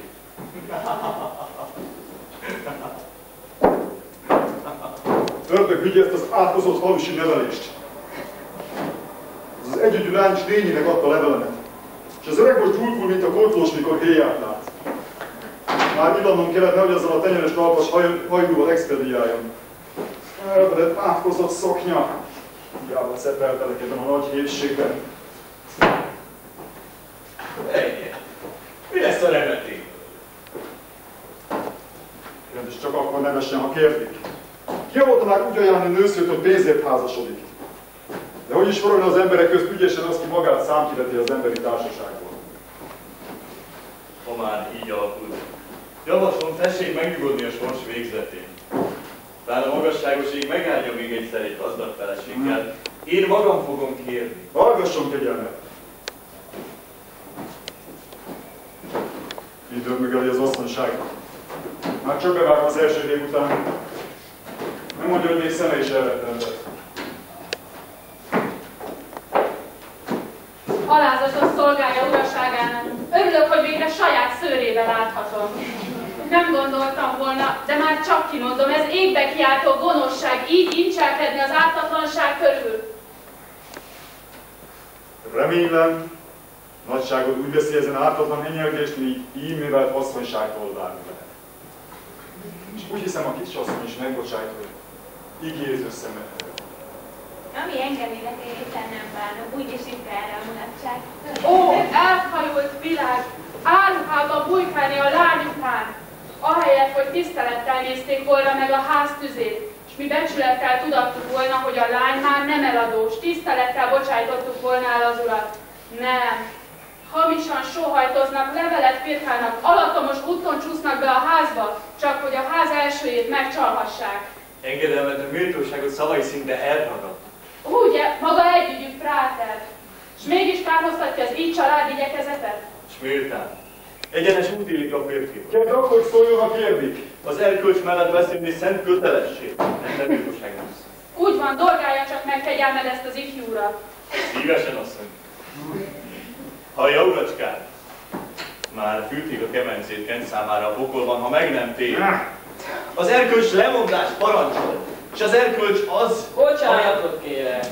Ördög vigye ezt az átkozott falusi nevelést. Az az együgyű lány is lényének adta levelemet. És az öreg most gyújtul, mint a kortlós, mikor héját lát. Már illanom kellett, nehogy azzal a tenyeres talpas hajdúval expediáljon. Elvedett átkozott szoknya. Hiába cepeltelek ebben a nagy héjségben. Ennyi. Mi lesz a remeté? És csak akkor nevessen, ha kérdik. Ki volt már úgy ajánlani nőszőt, hogy pénzért házasodik? De hogy is forogna az emberek közt ügyesen az, ki magát számkiveti az emberi társaságból? Ha már így alakult, Javaslom, tessék megnyugodni a sors végzetén. Bár a magasságos ég megáldja még egyszer egy gazdag feleséggel, én magam fogom kérni. Hallgasson, kegyelmet! Így dögmögeli az asszonyság. Már csak bevágva az első rég után. Nem mondja, hogy még szeme is elrettenedett. Alázatos szolgálja uraságának. Örülök, hogy végre saját szőrébe láthatom. Nem gondoltam volna, de már csak kimondom, ez égbe kiáltó gonoszság, így incselkedni az ártatlanság körül. Remélem, nagyságod úgy veszi ezen ártatlan enyelgést, míg így művelt asszonyságtól várni lehet. És úgy hiszem, a kisasszony is megbocsájt, hogy ígéz összemet. Ami engem illeti, éppen nem bánom, úgyis itt erre a mulatság. Ó, elhajolt világ! Áruhába bujkálni a lány után! Ahelyett, hogy tisztelettel nézték volna meg a ház tüzét, és mi becsülettel tudattuk volna, hogy a lány már nem eladós, tisztelettel bocsájtottuk volna el az urat. Nem. Hamisan sóhajtoznak, levelet firkálnak, alattomos úton csúsznak be a házba, csak hogy a ház elsőjét megcsalhassák. Engedelmet a méltóságot szavai szinte elragad. Ugye, maga együgyük práter. És mégis kárhoztatja az így család igyekezetet? És méltán. Egyenes út illik a férfihoz. Kérd akkor szóljon, ha kérdik. Az erkölcs mellett beszélni szent kötelesség, nem méltóság nem. Úgy van, dolgálja csak meg, kegyelmed ezt az ifjú urat. Szívesen, asszony. Hallja, uracskám! Már fűtik a kemencét Kent számára a pokolban, ha meg nem tér. Az erkölcs lemondást parancsol, és az erkölcs az... Bocsánatot kérek!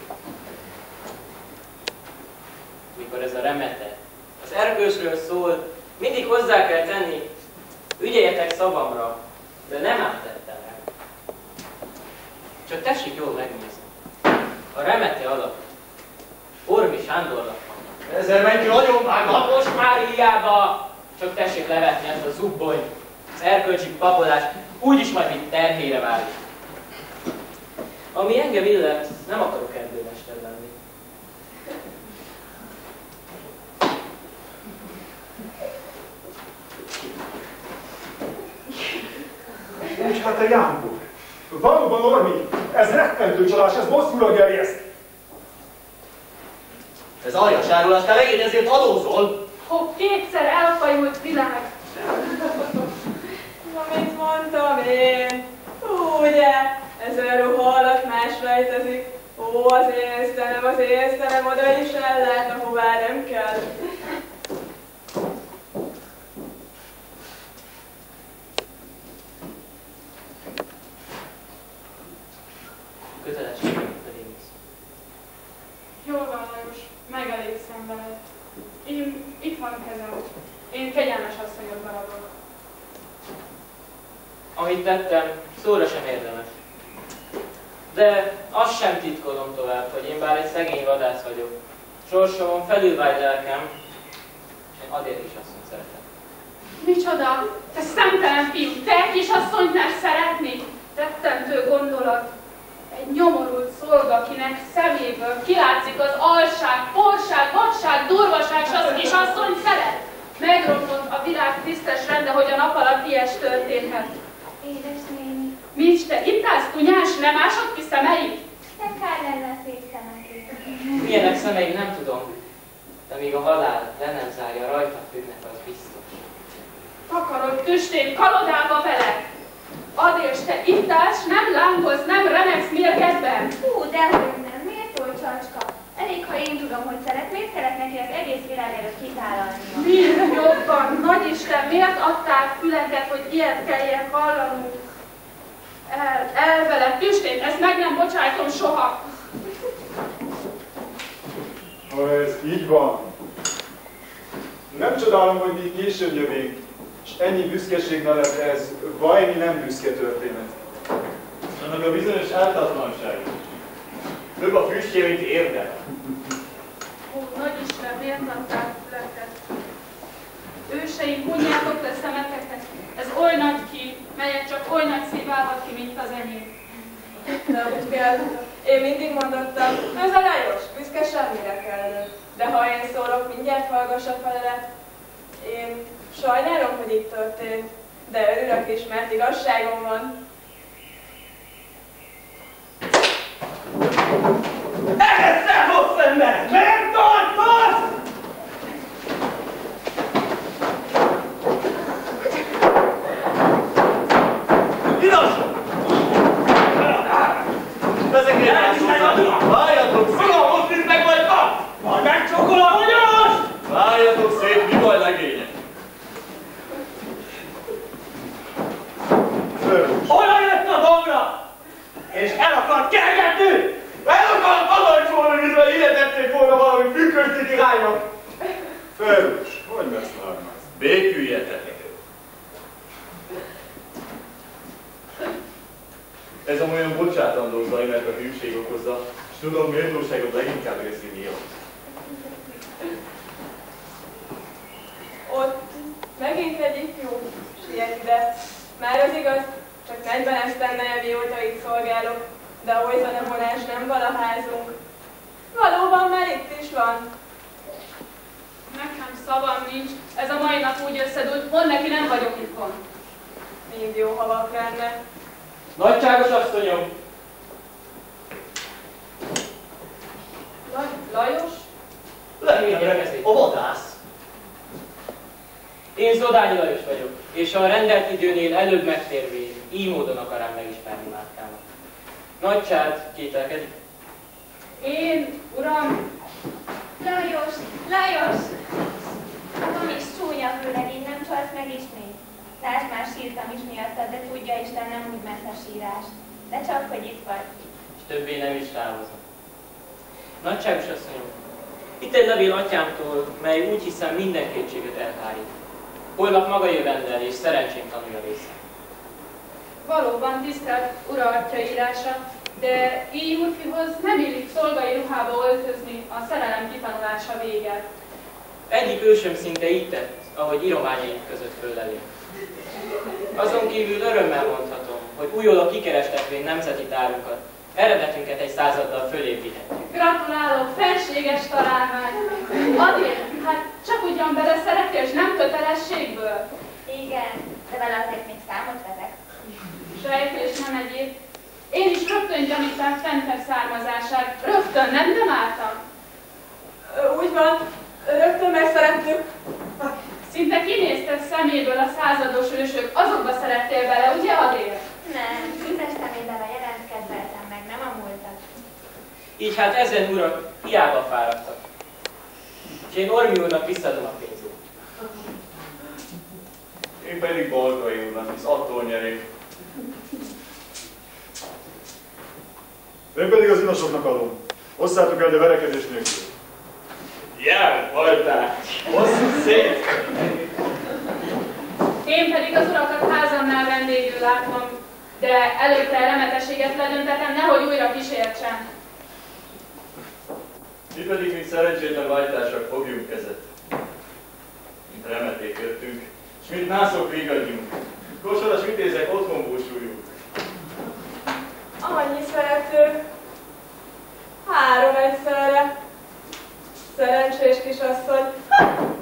Mikor ez a remete az erkölcsről szól, mindig hozzá kell tenni, ügyeljetek szavamra, de nem áttettem el. Csak tessék jól megnézni. A remete alatt Ormi Sándornak van. Ezzel menj ki nagyon vágva! Lapos Máriába! Csak tessék levetni ezt a zubbonyt. Az erkölcsi papolás úgyis majd itt terhére válik. Ami engem illet, nem akarok erdőmester lenni. Úgy hát a jámbor. Valóban, Ormi, ez rettentő csalás, ez bosszúra gerjeszt. Ez aljas árulás, te megint ezért adózol. Ó, kétszer elfajult világ. Na, mit mondtam én? Ugye, ezer ruha alatt más rejtezik. Ó, az én Istenem, az én Istenem, oda is ellát, ahová nem kell. Kötelességem pedig néz. Jól van, Lajos, megelégszem veled. Én, itt van kezem. Én kegyelmes asszonyot maradok. Amit tettem, szóra sem érdemes. De azt sem titkolom tovább, hogy én bár egy szegény vadász vagyok. Sorsomon felülvágy lelkem, és én Adél kisasszonyt szeretem. Micsoda? Te szemtelen fiú, te kisasszonyt nem szeretni? Rettentő gondolat. Egy nyomorult szolga, akinek szeméből kilátszik az alság, porság, vadság, durvaság, s az kisasszony szeret. Megromlott a világ tisztes rende, hogy a nap alatt ilyes történhet. Édes néni, Nincs, te itt állsz, kunyás, nem ásod ki szemeit? te kár lenne a szép szemekét. Milyenek szemeim, nem tudom, de míg a halál le nem zárja, rajta függnek, az biztos. Takarodj tüstén, kalodába vele! Adés, te itt állsz, nem lángolsz, nem remegsz mérgedben? Hú, dehogy nem, miért oly csacska? Elég, ha én tudom, hogy szeret, miért kellett neki az egész világ előtt kitálalnia? Miért jobban? Nagyisten, miért adták füleket, hogy ilyet kelljen hallanunk? El, el vele, tüstén, ezt meg nem bocsájtom soha. Ha ez így van, nem csodálom, hogy mi később jövünk, és ennyi büszkeség mellett ez valami nem büszke történet. Annak a bizonyos ártatlanság. Több a füstje, mint érdem. Ó, Nagyisten, miért adták füleket? Őseink, mondjátok le szemeteket, ez oly nagy kín, melyet csak oly nagy szív állhat ki, mint az enyém. Nem úgy kell. Én mindig mondottam, ez a Lajos, büszke semmire kell. De ha én szólok, mindjárt hallgass a felelet. Én sajnálom, hogy így történt. de örülök is, mert igazságom van. Egészen rossz ember! Megtartasz! Idas! Ezekért elszóltam! Várjatok szép! Fogom, most itt meg vagy kap! Majd megcsókolom a magyarost! Várjatok szép, mi baj legények? Hol jött a dombra? És el akart kergetni! El akart parancsolni, mivel ide tették volna valami függőszti királlynak! Ferus, hogy lesz lármász? Béküljetek! Ez a olyan bocsátandó zaj, mert a hűség okozza, és tudom, méltóságot leginkább érzi miatt. Ott megint egy ifjú siet ide. Már az igaz, csak negyven esztennel mióta itt szolgálok, de a hojzanemolás nem valaházunk. Valóban már itt is van. Nekem szavam nincs. Ez a mai nap úgy összedült, mondd neki, nem vagyok itthon. Mind jó havak lenne. Nagyságos asszonyom! Laj, Lajos? Legények, a vadász! Én Zodányi Lajos vagyok, és a rendelt időnél előbb megtérvén, így módon akarám megismerni márkámat. Nagycsád kételkedik? Én, uram, Lajos, Lajos! Van is csúnya főlegény, nem csalsz meg ismét. Lásd, már sírtam is miattad, de tudja Isten, nem úgy ment a sírás. De csak, hogy itt vagy. És többé nem is távozom. Nagyságos asszonyom, itt egy levél atyámtól, mely úgy hiszem minden kétséget elhárít. Holnap maga jövendel és szerencsém tanulja része. valóban tisztelt ura atya írása, de így úrfihoz nem illik szolgai ruhába öltözni a szerelem kitanulása véget. Egyik ősöm szinte így tett, ahogy írományaink között föllelé. Azon kívül örömmel mondhatom, hogy újólag kikerestetvény nemzeti tárunkat, eredetünket egy századdal fölébb vihetjük. Gratulálok, felséges találmány! Azért, hát csak ugyan beleszereti, és nem kötelességből. Igen, de vele azért még számot vetek. Sejtés nem egyéb. Én is rögtön gyanítám Fenter származását. Rögtön, nem demáltam. Úgy van, rögtön megszerettük. Szinte kinéztek szeméből a százados ősök, azokba szerettél bele, ugye azért? Nem, tüzestemédben jelentkedveltem meg, nem a múltat. Így hát ezen urak hiába fáradtak. És én Ormi úrnak visszadom a pénzét. Én pedig Balgai úrnak, hisz attól nyerünk. Én pedig az inosoknak adom. Osszátok el, de verekedés nélkül. Jel, voltál! Hosszú szét! Én pedig az urakat házamnál vendégül látom, de előtte remetességet ledöntetem, nehogy újra kísértsen. Mi pedig, mint szerencsétlen vájtársak fogjunk kezet. Mint remeték jöttünk, és mint nászok vigadjunk. Kosaras vitézek otthon búsuljuk. Annyi szerető. Három egyszerre. Szerencsés kisasszony. Ha!